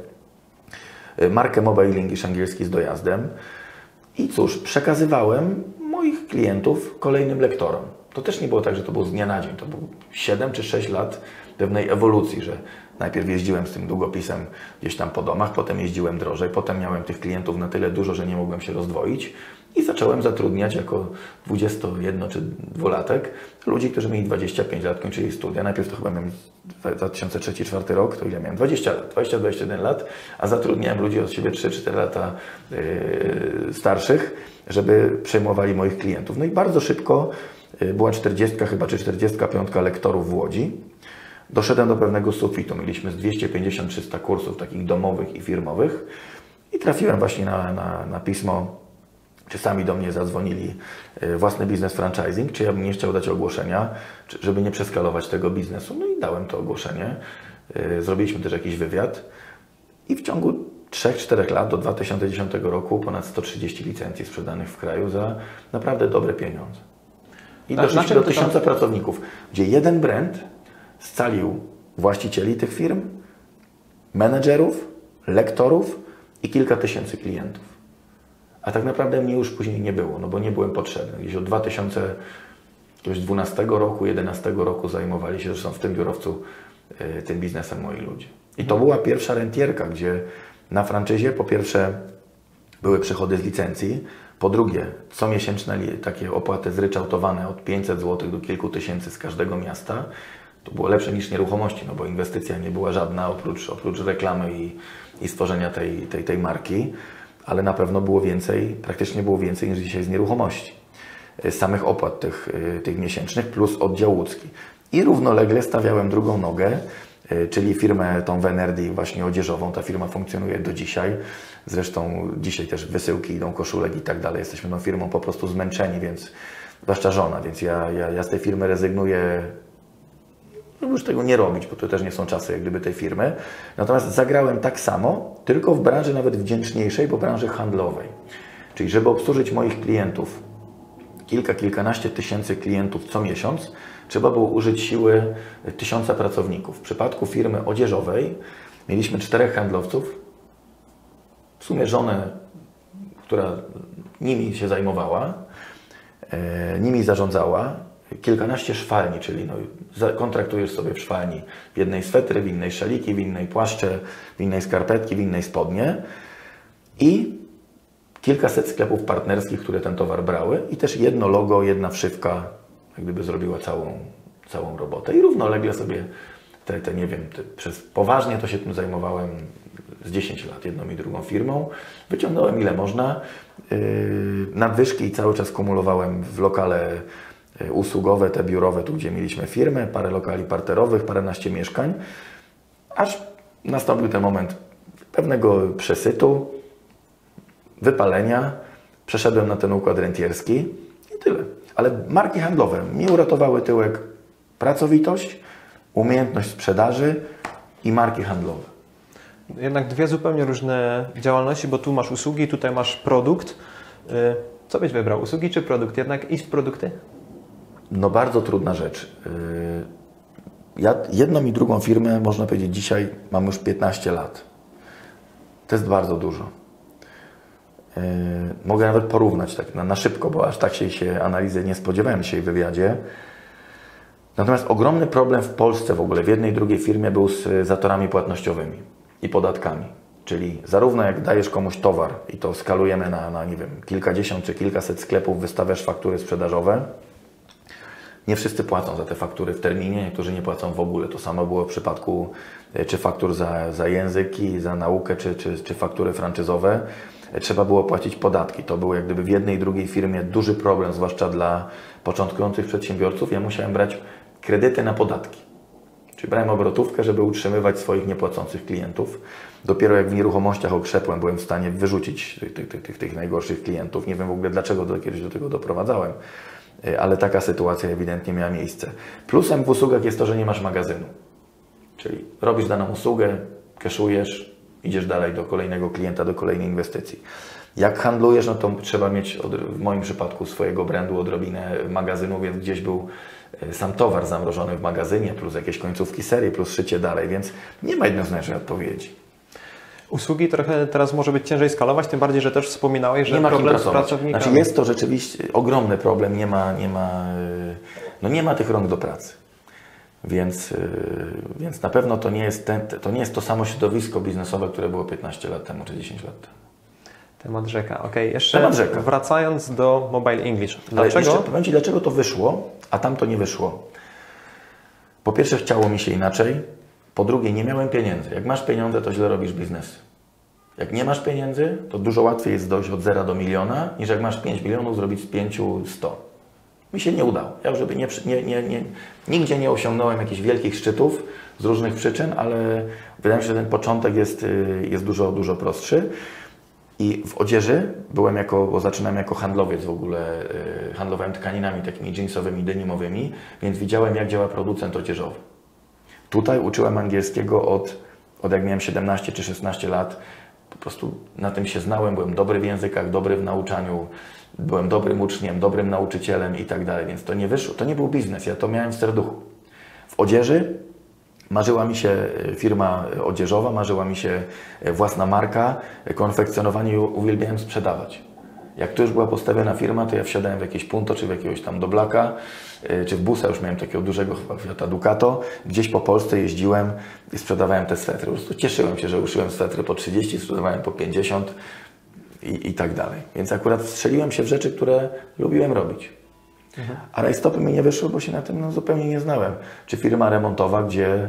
S1: markę Mobile English angielski z dojazdem i cóż, przekazywałem moich klientów kolejnym lektorom. To też nie było tak, że to było z dnia na dzień. To było 7 czy 6 lat pewnej ewolucji, że najpierw jeździłem z tym długopisem gdzieś tam po domach, potem jeździłem drożej, potem miałem tych klientów na tyle dużo, że nie mogłem się rozdwoić i zacząłem zatrudniać jako 21 czy 2-latek ludzi, którzy mieli 25 lat, kończyli studia. Najpierw to chyba miałem 2003-2004 rok, to ile miałem? 20 lat, 20-21 lat, a zatrudniałem ludzi od siebie 3-4 lata starszych, żeby przejmowali moich klientów. No i bardzo szybko była 40 chyba, czy 45 lektorów w Łodzi. Doszedłem do pewnego sufitu. Mieliśmy z 250-300 kursów takich domowych i firmowych i trafiłem właśnie na pismo, czy sami do mnie zadzwonili, własny biznes franchising, czy ja bym nie chciał dać ogłoszenia, żeby nie przeskalować tego biznesu. No i dałem to ogłoszenie. Zrobiliśmy też jakiś wywiad i w ciągu 3-4 lat do 2010 roku ponad 130 licencji sprzedanych w kraju za naprawdę dobre pieniądze. I doszliśmy do 1000 pracowników, gdzie jeden brand scalił właścicieli tych firm, menedżerów, lektorów i kilka tysięcy klientów. A tak naprawdę mnie już później nie było, no bo nie byłem potrzebny. Gdzieś od 2012 roku, 2011 roku zajmowali się, zresztą w tym biurowcu, tym biznesem moi ludzie. I to była pierwsza rentierka, gdzie na franczyzie po pierwsze były przychody z licencji, po drugie comiesięczne takie opłaty zryczałtowane od 500 zł do kilku tysięcy z każdego miasta. To było lepsze niż nieruchomości, no bo inwestycja nie była żadna oprócz reklamy i stworzenia tej marki, ale na pewno było więcej, praktycznie było więcej niż dzisiaj z nieruchomości. Z samych opłat tych miesięcznych plus oddział łódzki. I równolegle stawiałem drugą nogę czyli firmę tą Venerdi właśnie odzieżową. Ta firma funkcjonuje do dzisiaj. Zresztą dzisiaj też wysyłki idą, koszulek i tak dalej. Jesteśmy tą firmą po prostu zmęczeni, więc zwłaszcza żona, więc ja z tej firmy rezygnuję, żeby już tego nie robić, bo to też nie są czasy jak gdyby tej firmy. Natomiast zagrałem tak samo, tylko w branży nawet wdzięczniejszej, bo branży handlowej. Czyli żeby obsłużyć moich klientów, kilkanaście tysięcy klientów co miesiąc, trzeba było użyć siły 1000 pracowników. W przypadku firmy odzieżowej mieliśmy 4 handlowców, w sumie żonę, która nimi się zajmowała, nimi zarządzała, kilkanaście szwalni, czyli kontraktujesz sobie w szwalni w jednej swetry, w innej szaliki, w innej płaszcze, w innej skarpetki, w innej spodnie i kilkaset sklepów partnerskich, które ten towar brały i też jedno logo, jedna wszywka, jak gdyby zrobiła całą robotę. I równolegle sobie poważnie to się tym zajmowałem z 10 lat, jedną i drugą firmą. Wyciągnąłem ile można. Nadwyżki i cały czas kumulowałem w lokale usługowe, te biurowe, tu gdzie mieliśmy firmę, parę lokali parterowych, paręnaście mieszkań, aż nastąpił ten moment pewnego przesytu, wypalenia, przeszedłem na ten układ rentierski i tyle. Ale marki handlowe mi uratowały tyłek: pracowitość, umiejętność sprzedaży i marki handlowe.
S2: Jednak dwie zupełnie różne działalności, bo tu masz usługi, tutaj masz produkt. Co byś wybrał? Usługi czy produkt? Jednak iść w produkty?
S1: No bardzo trudna rzecz. Ja jedną i drugą firmę, można powiedzieć, dzisiaj mam już 15 lat. To jest bardzo dużo. Mogę nawet porównać tak na szybko, bo aż tak się analizy nie spodziewałem dzisiaj w wywiadzie. Natomiast ogromny problem w Polsce w ogóle w jednej i drugiej firmie był z zatorami płatnościowymi i podatkami. Czyli zarówno jak dajesz komuś towar i to skalujemy na nie wiem, kilkadziesiąt czy kilkaset sklepów, wystawiasz faktury sprzedażowe, nie wszyscy płacą za te faktury w terminie, niektórzy nie płacą w ogóle. To samo było w przypadku czy faktur za języki, za naukę, czy faktury franczyzowe. Trzeba było płacić podatki. To był jak gdyby w jednej i drugiej firmie duży problem, zwłaszcza dla początkujących przedsiębiorców. Ja musiałem brać kredyty na podatki. Czyli brałem obrotówkę, żeby utrzymywać swoich niepłacących klientów. Dopiero jak w nieruchomościach okrzepłem, byłem w stanie wyrzucić tych najgorszych klientów. Nie wiem w ogóle dlaczego kiedyś do tego doprowadzałem, ale taka sytuacja ewidentnie miała miejsce. Plusem w usługach jest to, że nie masz magazynu. Czyli robisz daną usługę, keszujesz, idziesz dalej do kolejnego klienta, do kolejnej inwestycji. Jak handlujesz, no to trzeba mieć w moim przypadku swojego brandu odrobinę magazynu, więc gdzieś był sam towar zamrożony w magazynie, plus jakieś końcówki serii, plus szycie dalej, więc nie ma jednoznacznej odpowiedzi.
S2: Usługi trochę teraz może być ciężej skalować, tym bardziej, że też wspominałeś, że
S1: nie ma
S2: problem z pracownikami.
S1: Znaczy jest to rzeczywiście ogromny problem, nie ma tych rąk do pracy. Więc na pewno to nie jest to samo środowisko biznesowe, które było 15 lat temu czy 10 lat temu.
S2: Temat rzeka. Okej, jeszcze
S1: Temat rzeka.
S2: Wracając do Mobile English.
S1: Dlaczego? Ale jeszcze powiem Ci, dlaczego to wyszło, a tam to nie wyszło. Po pierwsze, chciało mi się inaczej. Po drugie, nie miałem pieniędzy. Jak masz pieniądze, to źle robisz biznes. Jak nie masz pieniędzy, to dużo łatwiej jest dojść od 0 do miliona, niż jak masz 5 milionów, zrobić z 5 100. Mi się nie udało. Ja już nigdzie nie osiągnąłem jakichś wielkich szczytów z różnych przyczyn, ale wydaje mi się, że ten początek jest dużo prostszy. I w odzieży bo zaczynałem jako handlowiec w ogóle, handlowałem tkaninami takimi jeansowymi, denimowymi, więc widziałem, jak działa producent odzieżowy. Tutaj uczyłem angielskiego od jak miałem 17 czy 16 lat. Po prostu na tym się znałem, byłem dobry w językach, dobry w nauczaniu, byłem dobrym uczniem, dobrym nauczycielem i tak dalej, więc to nie wyszło, to nie był biznes, ja to miałem w serduchu. W odzieży marzyła mi się firma odzieżowa, marzyła mi się własna marka, konfekcjonowanie i uwielbiałem sprzedawać. Jak tu już była postawiona firma, to ja wsiadałem w jakieś Punto, czy w jakiegoś tam Doblaka, czy w busa, już miałem takiego dużego chyba Fiata Ducato, gdzieś po Polsce jeździłem i sprzedawałem te swetry. Po prostu cieszyłem się, że uszyłem swetry po 30, sprzedawałem po 50 i tak dalej. Więc akurat strzeliłem się w rzeczy, które lubiłem robić. A rajstopy mi nie wyszły, bo się na tym zupełnie nie znałem. Czy firma remontowa, gdzie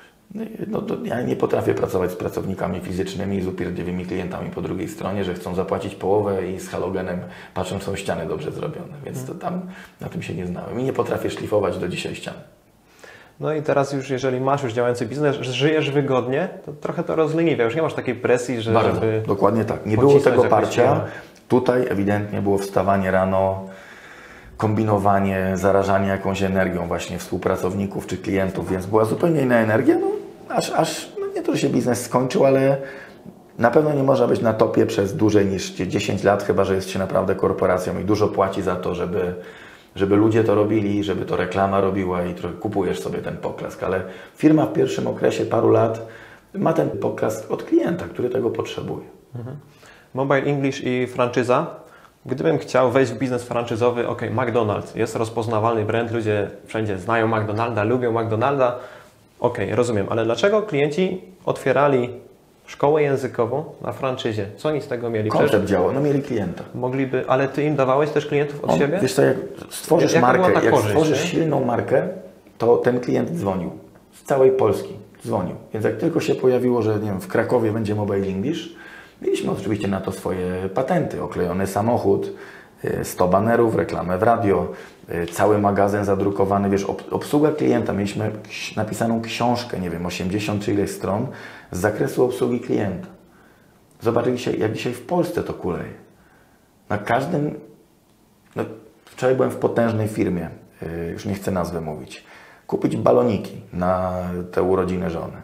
S1: ja nie potrafię pracować z pracownikami fizycznymi, z upierdliwymi klientami po drugiej stronie, że chcą zapłacić połowę i z halogenem patrzą, są ściany dobrze zrobione. Więc to tam na tym się nie znałem. I nie potrafię szlifować do dzisiaj ścian.
S2: No i teraz już, jeżeli masz już działający biznes, żyjesz wygodnie, to trochę to rozleniwia. Już nie masz takiej presji, że
S1: Bardzo,
S2: żeby
S1: dokładnie tak. Nie było
S2: pocisnąć
S1: tego
S2: jakoś
S1: parcia.
S2: firmę.
S1: Tutaj ewidentnie było wstawanie rano, kombinowanie, zarażanie jakąś energią właśnie współpracowników czy klientów, więc była zupełnie inna energia. No, aż no nie to, że się biznes skończył, ale na pewno nie można być na topie przez dłużej niż 10 lat, chyba że jest się naprawdę korporacją i dużo płaci za to, żeby ludzie to robili, żeby to reklama robiła i trochę kupujesz sobie ten poklask. Ale firma w pierwszym okresie paru lat ma ten poklask od klienta, który tego potrzebuje.
S2: Mobile English i franczyza. Gdybym chciał wejść w biznes franczyzowy, ok, McDonald's, jest rozpoznawalny brand, ludzie wszędzie znają McDonalda, lubią McDonalda, ok, rozumiem, ale dlaczego klienci otwierali szkołę językową na franczyzie? Co oni z tego mieli?
S1: Koncept działa, no mieli klienta.
S2: Mogliby, ale Ty im dawałeś też klientów od siebie?
S1: Wiesz co, jak stworzysz
S2: Jaka była
S1: markę,
S2: ta
S1: jak
S2: korzyść,
S1: stworzysz
S2: nie?
S1: silną markę, to ten klient dzwonił. Z całej Polski dzwonił. Więc jak tylko się pojawiło, że nie wiem, w Krakowie będzie Mobile English, mieliśmy oczywiście na to swoje patenty. Oklejony samochód, 100 banerów, reklamę w radio, cały magazyn zadrukowany, wiesz, obsługa klienta. Mieliśmy napisaną książkę, nie wiem, 80 czy ileś stron z zakresu obsługi klienta. Zobacz, jak dzisiaj w Polsce to kuleje. Na każdym... No, wczoraj byłem w potężnej firmie, już nie chcę nazwy mówić, kupić baloniki na te urodziny żony.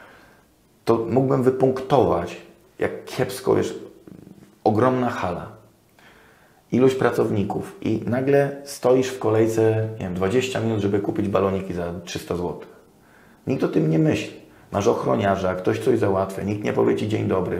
S1: To mógłbym wypunktować, jak kiepsko, wiesz, ogromna hala, ilość pracowników i nagle stoisz w kolejce, nie wiem, 20 minut, żeby kupić baloniki za 300 zł. Nikt o tym nie myśli. Masz ochroniarza, ktoś coś załatwia, nikt nie powie Ci dzień dobry.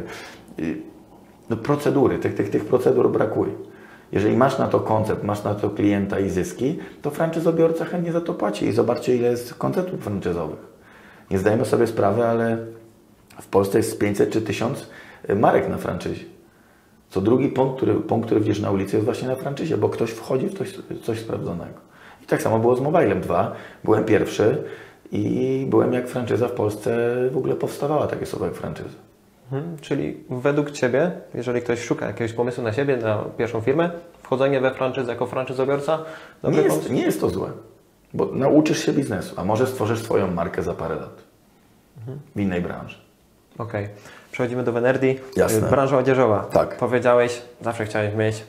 S1: No procedury, tych procedur brakuje. Jeżeli masz na to koncept, masz na to klienta i zyski, to franczyzobiorca chętnie za to płaci i zobaczcie, ile jest konceptów franczyzowych. Nie zdajemy sobie sprawy, ale w Polsce jest 500 czy 1000 marek na franczyzie. Co drugi punkt, który widzisz na ulicy, jest właśnie na franczyzie, bo ktoś wchodzi w coś sprawdzonego. I tak samo było z Mobilem 2. Byłem pierwszy i byłem jak franczyza w Polsce w ogóle powstawała, takie słowo jak franczyza.
S2: Czyli według Ciebie, jeżeli ktoś szuka jakiegoś pomysłu na siebie, na pierwszą firmę, wchodzenie we franczyzę jako franczyzobiorca, dobry pomysł?
S1: Nie jest to złe, bo nauczysz się biznesu, a może stworzysz swoją markę za parę lat w innej branży.
S2: Okej. Przechodzimy do Venerdi.
S1: Jasne.
S2: Branża odzieżowa.
S1: Tak.
S2: Powiedziałeś, zawsze chciałeś mieć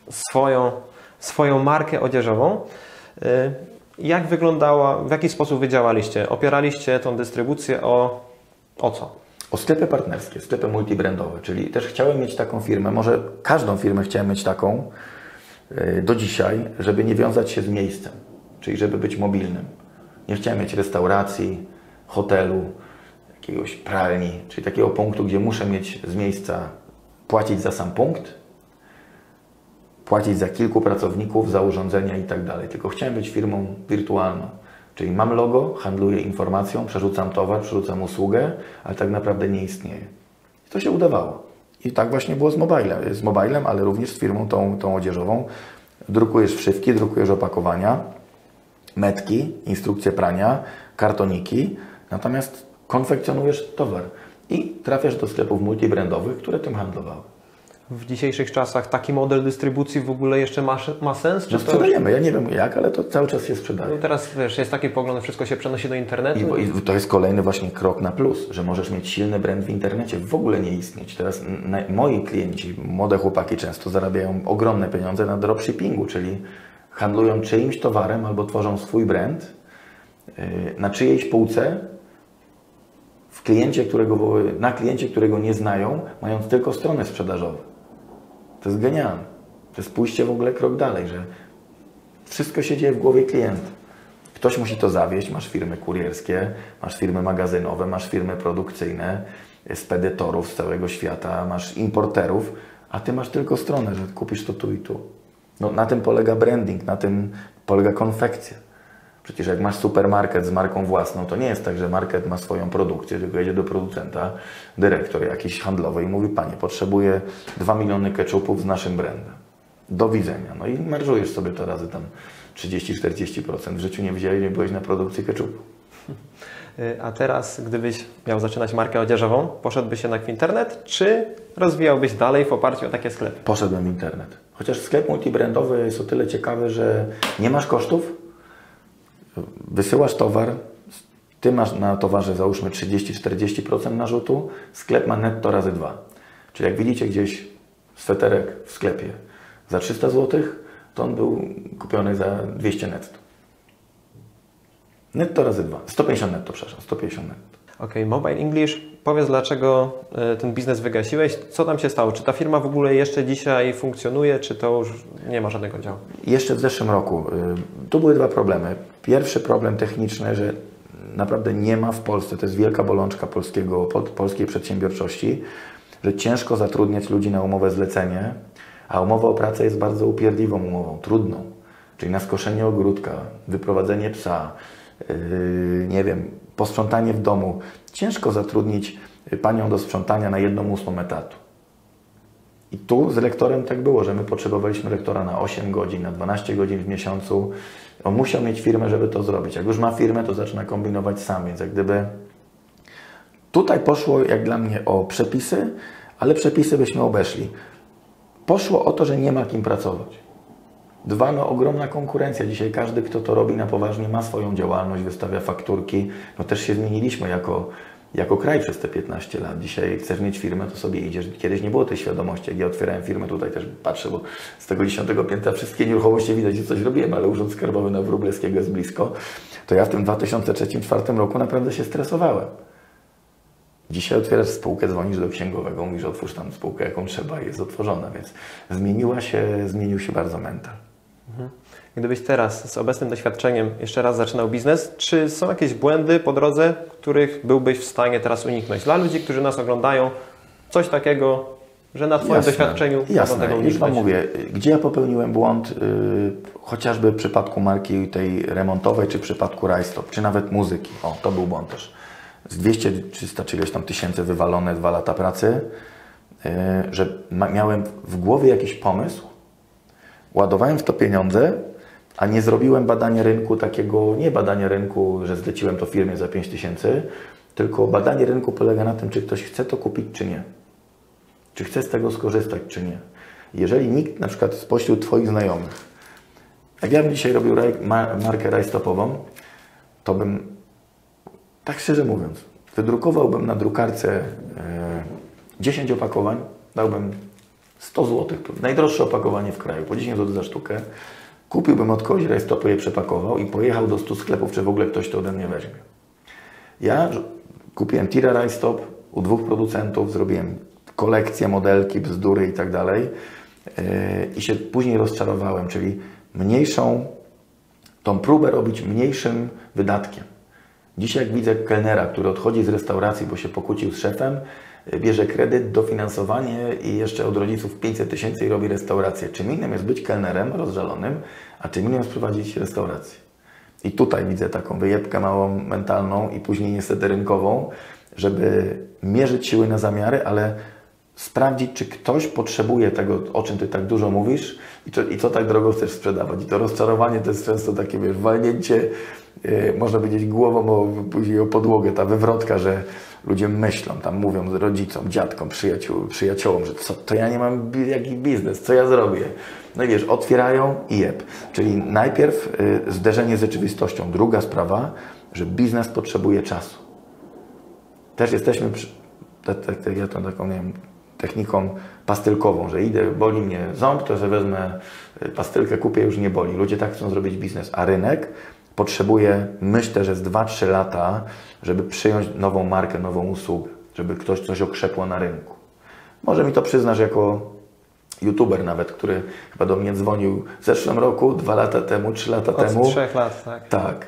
S2: swoją markę odzieżową. Jak wyglądała, w jaki sposób wy działaliście? Opieraliście tą dystrybucję o co?
S1: O sklepy partnerskie, sklepy multibrandowe, czyli też chciałem mieć taką firmę, może każdą firmę chciałem mieć taką do dzisiaj, żeby nie wiązać się z miejscem, czyli żeby być mobilnym. Nie chciałem mieć restauracji, hotelu, jakiegoś pralni, czyli takiego punktu, gdzie muszę mieć z miejsca płacić za sam punkt, płacić za kilku pracowników, za urządzenia i tak dalej. Tylko chciałem być firmą wirtualną. Czyli mam logo, handluję informacją, przerzucam towar, przerzucam usługę, ale tak naprawdę nie istnieje. I to się udawało. I tak właśnie było z mobilem, ale również z firmą tą odzieżową. Drukujesz wszywki, drukujesz opakowania, metki, instrukcje prania, kartoniki, natomiast konfekcjonujesz towar i trafiasz do sklepów multibrandowych, które tym handlowały.
S2: W dzisiejszych czasach taki model dystrybucji w ogóle jeszcze ma sens? Czy
S1: No
S2: to
S1: sprzedajemy, ja nie wiem jak, ale to cały czas się sprzedaje.
S2: No teraz wiesz, jest taki pogląd, że wszystko się przenosi do internetu.
S1: I to jest kolejny właśnie krok na plus, że możesz mieć silny brand w internecie, w ogóle nie istnieć. Teraz moi klienci, młode chłopaki często zarabiają ogromne pieniądze na dropshippingu, czyli handlują czyimś towarem albo tworzą swój brand na czyjejś półce, na kliencie, którego nie znają, mając tylko strony sprzedażowe. To jest genialne. To jest pójście w ogóle krok dalej, że wszystko się dzieje w głowie klienta. Ktoś musi to zawieźć, masz firmy kurierskie, masz firmy magazynowe, masz firmy produkcyjne, spedytorów z całego świata, masz importerów, a Ty masz tylko stronę, że kupisz to tu i tu. No, na tym polega branding, na tym polega konfekcja. Przecież jak masz supermarket z marką własną, to nie jest tak, że market ma swoją produkcję, tylko jedzie do producenta, dyrektor jakiś handlowy i mówi: Panie, potrzebuję 2 miliony ketchupów z naszym brandem. Do widzenia. No i marżujesz sobie to razy tam 30-40%. W życiu nie byłeś na produkcji ketchupu.
S2: A teraz, gdybyś miał zaczynać markę odzieżową, poszedłbyś jednak w internet, czy rozwijałbyś dalej w oparciu o takie sklepy?
S1: Poszedłem w internet. Chociaż sklep multibrandowy jest o tyle ciekawy, że nie masz kosztów, wysyłasz towar, Ty masz na towarze załóżmy 30-40% narzutu, sklep ma netto razy 2. Czyli jak widzicie gdzieś sweterek w sklepie za 300 zł, to on był kupiony za 200 netto. Netto razy 2. 150 netto, przepraszam, 150 netto.
S2: Okej, Mobile English, powiedz dlaczego ten biznes wygasiłeś, co tam się stało? Czy ta firma w ogóle jeszcze dzisiaj funkcjonuje, czy to już nie ma żadnego działu?
S1: Jeszcze w zeszłym roku. Tu były dwa problemy. Pierwszy problem techniczny, że naprawdę nie ma w Polsce, to jest wielka bolączka polskiej przedsiębiorczości, że ciężko zatrudniać ludzi na umowę zlecenie, a umowa o pracę jest bardzo upierdliwą umową, trudną. Czyli na skoszenie ogródka, wyprowadzenie psa, nie wiem, posprzątanie w domu. Ciężko zatrudnić panią do sprzątania na 1/8 etatu. I tu z lektorem tak było, że my potrzebowaliśmy lektora na 8 godzin, na 12 godzin w miesiącu. On musiał mieć firmę, żeby to zrobić. Jak już ma firmę, to zaczyna kombinować sam, więc jak gdyby tutaj poszło jak dla mnie o przepisy, ale przepisy byśmy obeszli. Poszło o to, że nie ma kim pracować. Dwa, no ogromna konkurencja. Dzisiaj każdy, kto to robi na poważnie, ma swoją działalność, wystawia fakturki. No też się zmieniliśmy jako kraj przez te 15 lat. Dzisiaj jak chcesz mieć firmę, to sobie idziesz. Kiedyś nie było tej świadomości. Jak ja otwierałem firmę, tutaj też patrzę, bo z tego 10 piętra wszystkie nieruchomości widać, że coś robiłem, ale Urząd Skarbowy na Wróblewskiego jest blisko. To ja w tym 2003-2004 roku naprawdę się stresowałem. Dzisiaj otwierasz spółkę, dzwonisz do księgowego, mówisz, otwórz tam spółkę, jaką trzeba, i jest otworzona, więc zmienił się bardzo mental.
S2: Gdybyś teraz z obecnym doświadczeniem jeszcze raz zaczynał biznes, czy są jakieś błędy po drodze, których byłbyś w stanie teraz uniknąć? Dla ludzi, którzy nas oglądają, coś takiego, że na Twoim doświadczeniu mogą tego
S1: uniknąć. Już Wam
S2: uniknąć.
S1: mówię, gdzie ja popełniłem błąd, chociażby w przypadku marki tej remontowej, czy w przypadku Rajstop, czy nawet muzyki. O, to był błąd też. Z 200, 300 czy ileś tam tysięcy wywalone 2 lata pracy, że miałem w głowie jakiś pomysł, ładowałem w to pieniądze, a nie zrobiłem badania rynku takiego, nie badania rynku, że zleciłem to firmie za 5000, tylko badanie rynku polega na tym, czy ktoś chce to kupić, czy nie. Czy chce z tego skorzystać, czy nie. Jeżeli nikt, na przykład spośród Twoich znajomych, jak ja bym dzisiaj robił markę rajstopową, to bym, tak szczerze mówiąc, wydrukowałbym na drukarce 10 opakowań, dałbym 100 zł, najdroższe opakowanie w kraju, po 10 zł za sztukę, kupiłbym od kogoś rajstopy, je przepakował i pojechał do 100 sklepów, czy w ogóle ktoś to ode mnie weźmie. Ja kupiłem tira rajstop u 2 producentów, zrobiłem kolekcję, modelki, bzdury i tak dalej i się później rozczarowałem, czyli tą próbę robić mniejszym wydatkiem. Dzisiaj jak widzę kelnera, który odchodzi z restauracji, bo się pokłócił z szefem, bierze kredyt, dofinansowanie i jeszcze od rodziców 500 000 i robi restaurację. Czym innym jest być kelnerem rozżalonym, a czym innym jest prowadzić restaurację. I tutaj widzę taką wyjebkę małą mentalną i później niestety rynkową, żeby mierzyć siły na zamiary, ale sprawdzić, czy ktoś potrzebuje tego, o czym Ty tak dużo mówisz i co tak drogo chcesz sprzedawać. I to rozczarowanie to jest często takie, wiesz, walnięcie, można powiedzieć, głową później o podłogę, ta wywrotka, że ludzie myślą, tam mówią rodzicom, dziadkom, przyjaciołom, że to ja nie mam jaki biznes, co ja zrobię. No i wiesz, otwierają i jeb. Czyli najpierw zderzenie z rzeczywistością. Druga sprawa, że biznes potrzebuje czasu. Też jesteśmy, ja to taką, nie wiem, techniką pastylkową, że idę, boli mnie ząb, to sobie wezmę pastylkę, kupię, już nie boli. Ludzie tak chcą zrobić biznes, a rynek potrzebuje, myślę, że z 2-3 lata, żeby przyjąć nową markę, nową usługę, żeby ktoś coś okrzepło na rynku. Może mi to przyznasz jako YouTuber nawet, który chyba do mnie dzwonił w zeszłym roku, 2 lata temu, 3 lata temu.
S2: Od 3 lat, tak.
S1: Tak,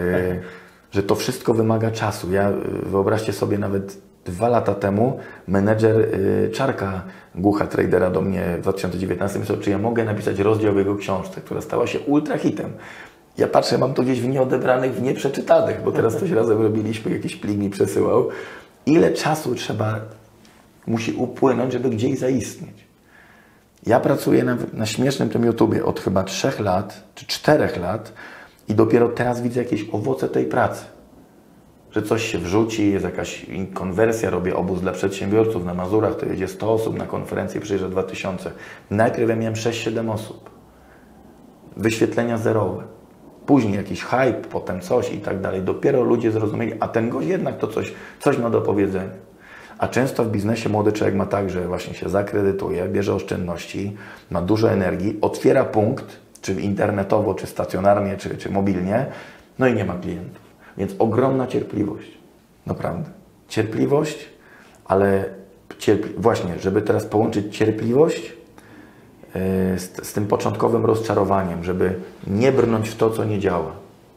S1: że to wszystko wymaga czasu. Wyobraźcie sobie, nawet 2 lata temu menedżer Czarka Głucha, tradera, do mnie w 2019 myślał, czy ja mogę napisać rozdział w jego książce, która stała się ultra hitem. Ja patrzę, mam to gdzieś w nieodebranych, w nieprzeczytanych, bo teraz coś razem robiliśmy, jakiś plik mi przesyłał. Ile czasu musi upłynąć, żeby gdzieś zaistnieć? Ja pracuję na śmiesznym tym YouTubie od chyba 3 lat, czy 4 lat i dopiero teraz widzę jakieś owoce tej pracy. Że coś się wrzuci, jest jakaś konwersja, robię obóz dla przedsiębiorców na Mazurach, to jedzie 100 osób, na konferencję przyjeżdża 2000. Najpierw ja miałem 6-7 osób. Wyświetlenia zerowe. później jakiś hype, potem coś i tak dalej. Dopiero ludzie zrozumieli, a ten gość jednak to coś ma do powiedzenia. A często w biznesie młody człowiek ma tak, że właśnie się zakredytuje, bierze oszczędności, ma dużo energii, otwiera punkt, czy internetowo, czy stacjonarnie, czy mobilnie, no i nie ma klientów. Więc ogromna cierpliwość. Naprawdę. Cierpliwość, ale właśnie, żeby teraz połączyć cierpliwość z tym początkowym rozczarowaniem, żeby nie brnąć w to, co nie działa.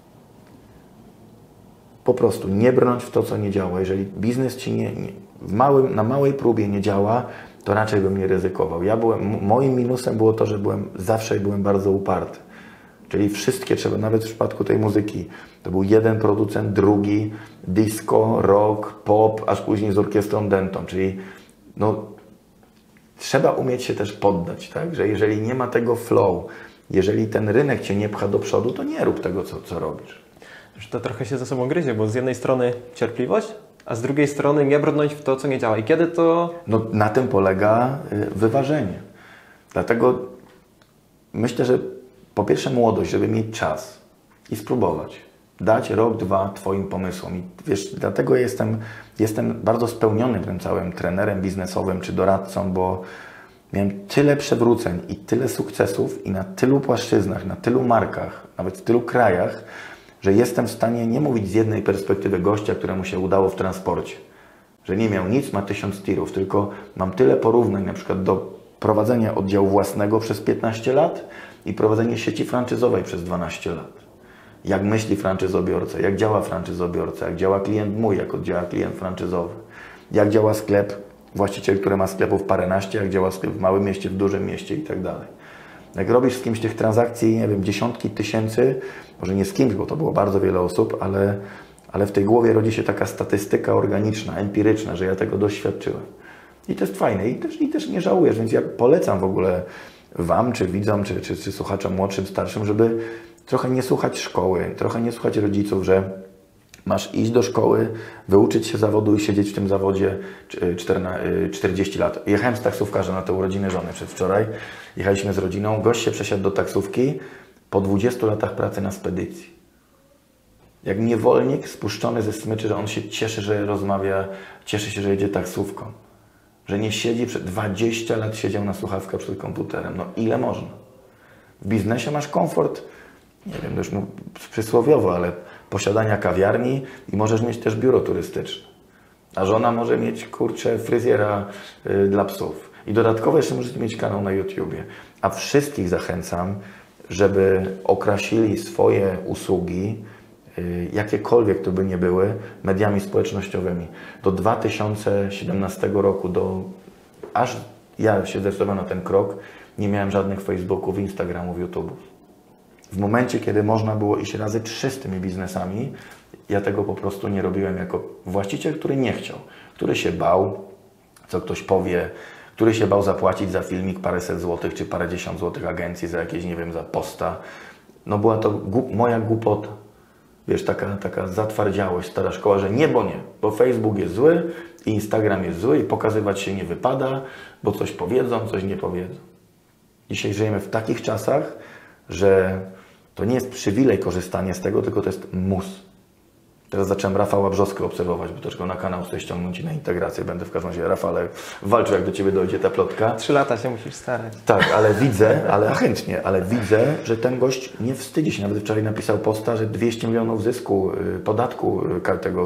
S1: Po prostu nie brnąć w to, co nie działa. Jeżeli biznes Ci na małej próbie nie działa, to raczej bym nie ryzykował. Moim minusem było to, że zawsze byłem bardzo uparty. Czyli wszystkie trzeba, nawet w przypadku tej muzyki, to był jeden producent, drugi, disco, rock, pop, aż później z orkiestrą dentą. Czyli no, trzeba umieć się też poddać, tak? Że jeżeli nie ma tego flow, jeżeli ten rynek Cię nie pcha do przodu, to nie rób tego, co robisz.
S2: To trochę się ze sobą gryzie, bo z jednej strony cierpliwość, a z drugiej strony nie brnąć w to, co nie działa. I kiedy to...
S1: No, na tym polega wyważenie. Dlatego myślę, że po pierwsze młodość, żeby mieć czas i spróbować. Dać rok, dwa Twoim pomysłom. I wiesz, dlatego jestem bardzo spełniony tym całym trenerem biznesowym czy doradcą, bo miałem tyle przewróceń i tyle sukcesów i na tylu płaszczyznach, na tylu markach, nawet w tylu krajach, że jestem w stanie nie mówić z jednej perspektywy gościa, któremu się udało w transporcie, że nie miał nic, ma 1000 tirów, tylko mam tyle porównań na przykład do prowadzenia oddziału własnego przez 15 lat i prowadzenie sieci franczyzowej przez 12 lat. Jak myśli franczyzobiorca, jak działa franczyzobiorca, jak działa klient mój, jak działa klient franczyzowy, jak działa sklep, właściciel, który ma sklepów paręnaście, jak działa sklep w małym mieście, w dużym mieście i tak dalej. Jak robisz z kimś tych transakcji, nie wiem, dziesiątki tysięcy, może nie z kimś, bo to było bardzo wiele osób, ale w tej głowie rodzi się taka statystyka organiczna, empiryczna, że ja tego doświadczyłem. I to jest fajne i też nie żałujesz, więc ja polecam w ogóle Wam, czy widzom, czy słuchaczom młodszym, starszym, żeby trochę nie słuchać szkoły, trochę nie słuchać rodziców, że masz iść do szkoły, wyuczyć się zawodu i siedzieć w tym zawodzie 40 lat. Jechałem z taksówkarzem na te urodziny żony przedwczoraj. Jechaliśmy z rodziną. Gość się przesiadł do taksówki po 20 latach pracy na spedycji. Jak niewolnik spuszczony ze smyczy, że on się cieszy, że rozmawia, cieszy się, że jedzie taksówką. Że nie siedzi, 20 lat siedział na słuchawkach przed komputerem. No ile można? W biznesie masz komfort, nie wiem, już przysłowiowo, ale posiadania kawiarni i możesz mieć też biuro turystyczne. A żona może mieć, kurczę, fryzjera dla psów. I dodatkowo jeszcze możecie mieć kanał na YouTubie. A wszystkich zachęcam, żeby okrasili swoje usługi, jakiekolwiek to by nie były, mediami społecznościowymi. Do 2017 roku, aż ja się zdecydowałem na ten krok, nie miałem żadnych Facebooków, Instagramów, YouTube'ów. W momencie, kiedy można było iść razy 3 z tymi biznesami, ja tego po prostu nie robiłem jako właściciel, który nie chciał, który się bał, co ktoś powie, który się bał zapłacić za filmik paręset złotych czy parędziesiąt złotych agencji za jakieś, nie wiem, za posta. No była to moja głupota. Wiesz, taka zatwardziałość, stara szkoła, że nie, bo Facebook jest zły, Instagram jest zły i pokazywać się nie wypada, bo coś powiedzą, coś nie powiedzą. Dzisiaj żyjemy w takich czasach, że to nie jest przywilej korzystanie z tego, tylko to jest mus. Teraz zacząłem Rafała Brzoskę obserwować, bo też go na kanał chcę ściągnąć i na integrację. Będę w każdym razie, Rafale, walczył, jak do Ciebie dojdzie ta plotka.
S2: 3 lata się musisz starać.
S1: Tak, ale widzę, że ten gość nie wstydzi się. Nawet wczoraj napisał posta, że 200 milionów zysku, podatku tego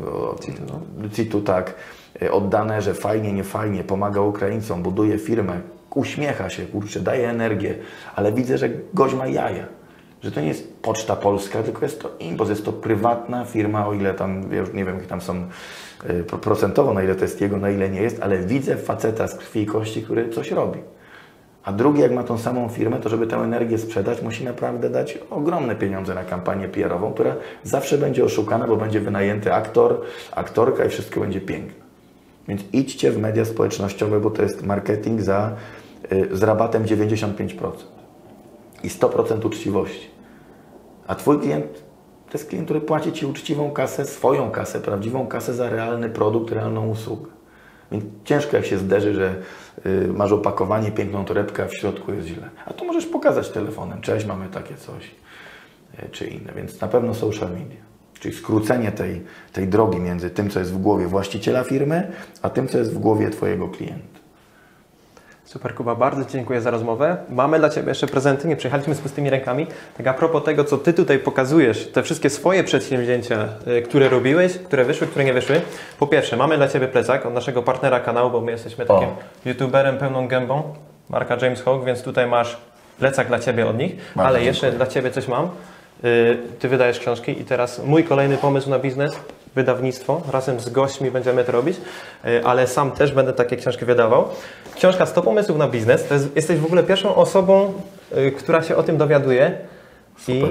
S1: CIT-u, tak, oddane, że fajnie, nie fajnie, pomaga Ukraińcom, buduje firmę, uśmiecha się, kurczę, daje energię, ale widzę, że gość ma jaja. Że to nie jest Poczta Polska, tylko jest to Impost, jest to prywatna firma, o ile tam, ja już nie wiem, jakie tam są procentowo, na ile to jest jego, na ile nie jest, ale widzę faceta z krwi i kości, który coś robi. A drugi, jak ma tą samą firmę, to żeby tę energię sprzedać, musi naprawdę dać ogromne pieniądze na kampanię PR-ową, która zawsze będzie oszukana, bo będzie wynajęty aktor, aktorka i wszystko będzie piękne. Więc idźcie w media społecznościowe, bo to jest marketing z rabatem 95%. I 100% uczciwości. A Twój klient to jest klient, który płaci Ci uczciwą kasę, swoją kasę, prawdziwą kasę za realny produkt, realną usługę. Więc ciężko jak się zderzy, że masz opakowanie, piękną torebkę, a w środku jest źle. A tu możesz pokazać telefonem. Cześć, mamy takie coś. czy inne. Więc na pewno social media. Czyli skrócenie tej drogi między tym, co jest w głowie właściciela firmy, a tym, co jest w głowie Twojego klienta.
S2: Super, Kuba, bardzo Ci dziękuję za rozmowę. Mamy dla Ciebie jeszcze prezenty, nie przyjechaliśmy z pustymi rękami. Tak a propos tego, co Ty tutaj pokazujesz, te wszystkie swoje przedsięwzięcia, które robiłeś, które wyszły, które nie wyszły. Po pierwsze, mamy dla Ciebie plecak od naszego partnera kanału, bo my jesteśmy takim youtuberem pełną gębą, marka James Hawk, więc tutaj masz plecak dla Ciebie od nich,
S1: Bardzo
S2: ale
S1: dziękuję.
S2: jeszcze dla Ciebie coś mam. Ty wydajesz książki i teraz mój kolejny pomysł na biznes, wydawnictwo, razem z gośćmi będziemy to robić, ale sam też będę takie książki wydawał. Książka 100 pomysłów na biznes, to jest, jesteś w ogóle pierwszą osobą, która się o tym dowiaduje.
S1: Super.
S2: I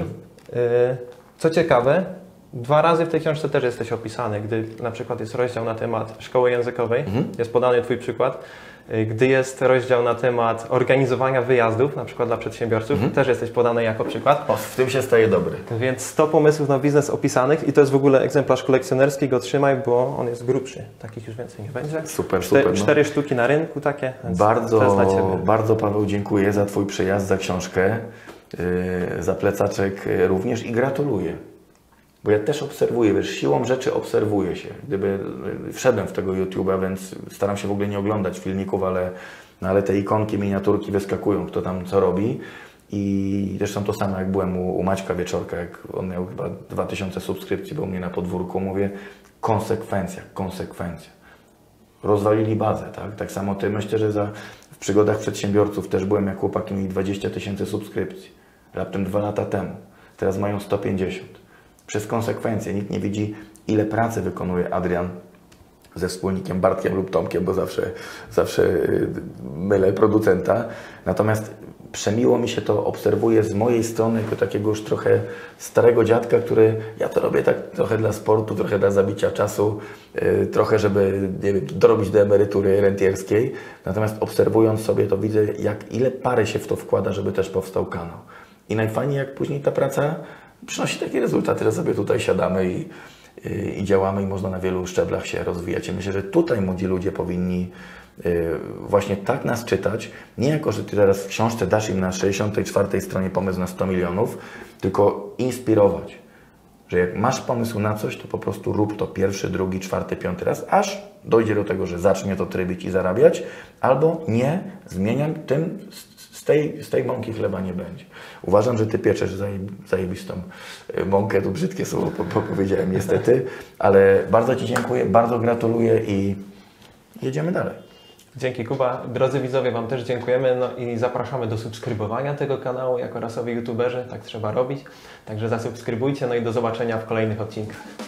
S2: co ciekawe, 2 razy w tej książce też jesteś opisany, gdy na przykład jest rozdział na temat szkoły językowej, jest podany Twój przykład. Gdy jest rozdział na temat organizowania wyjazdów, na przykład dla przedsiębiorców, też jesteś podany jako przykład.
S1: O, w tym się staje dobry.
S2: Więc 100 pomysłów na biznes opisanych i to jest w ogóle egzemplarz kolekcjonerski, go trzymaj, bo on jest grubszy. Takich już więcej nie będzie.
S1: Super, super.
S2: 4 sztuki na rynku takie, więc to jest dla Ciebie.
S1: Bardzo Paweł dziękuję za Twój przyjazd, za książkę, za plecaczek również i gratuluję. Bo ja też obserwuję, wiesz, siłą rzeczy obserwuję się. Wszedłem w tego YouTube'a, więc staram się w ogóle nie oglądać filmików, ale te ikonki, miniaturki wyskakują, kto tam co robi. I zresztą to samo jak byłem u Maćka Wieczorka, jak on miał chyba 2000 subskrypcji, był u mnie na podwórku, mówię, konsekwencja. Rozwalili bazę, tak? Tak samo Ty, myślę, że w przygodach przedsiębiorców też byłem, jak chłopaki mieli 20 000 subskrypcji. Raptem 2 lata temu. Teraz mają 150. Przez konsekwencje. Nikt nie widzi, ile pracy wykonuje Adrian ze wspólnikiem Bartkiem lub Tomkiem, bo zawsze mylę producenta. Natomiast przemiło mi się to obserwuje z mojej strony, jako takiego już trochę starego dziadka, który ja to robię tak trochę dla sportu, trochę dla zabicia czasu, trochę, żeby nie wiem, dorobić do emerytury rentierskiej. Natomiast obserwując sobie, to widzę, ile pary się w to wkłada, żeby też powstał kanał. I najfajniej, jak później ta praca przynosi takie rezultaty, że sobie tutaj siadamy i działamy i można na wielu szczeblach się rozwijać. I myślę, że tutaj młodzi ludzie powinni właśnie tak nas czytać, nie jako, że Ty teraz w książce dasz im na 64 stronie pomysł na 100 milionów, tylko inspirować, że jak masz pomysł na coś, to po prostu rób to 1., 2., 4., 5. raz, aż dojdzie do tego, że zacznie to trybić i zarabiać, albo nie, zmieniam, tym z tej mąki chleba nie będzie. Uważam, że Ty pieczesz zajebistą mąkę, tu brzydkie słowo powiedziałem niestety, ale bardzo Ci dziękuję, bardzo gratuluję i jedziemy dalej.
S2: Dzięki, Kuba. Drodzy widzowie, Wam też dziękujemy, no i zapraszamy do subskrybowania tego kanału jako rasowi youtuberzy, tak trzeba robić. Także zasubskrybujcie, no i do zobaczenia w kolejnych odcinkach.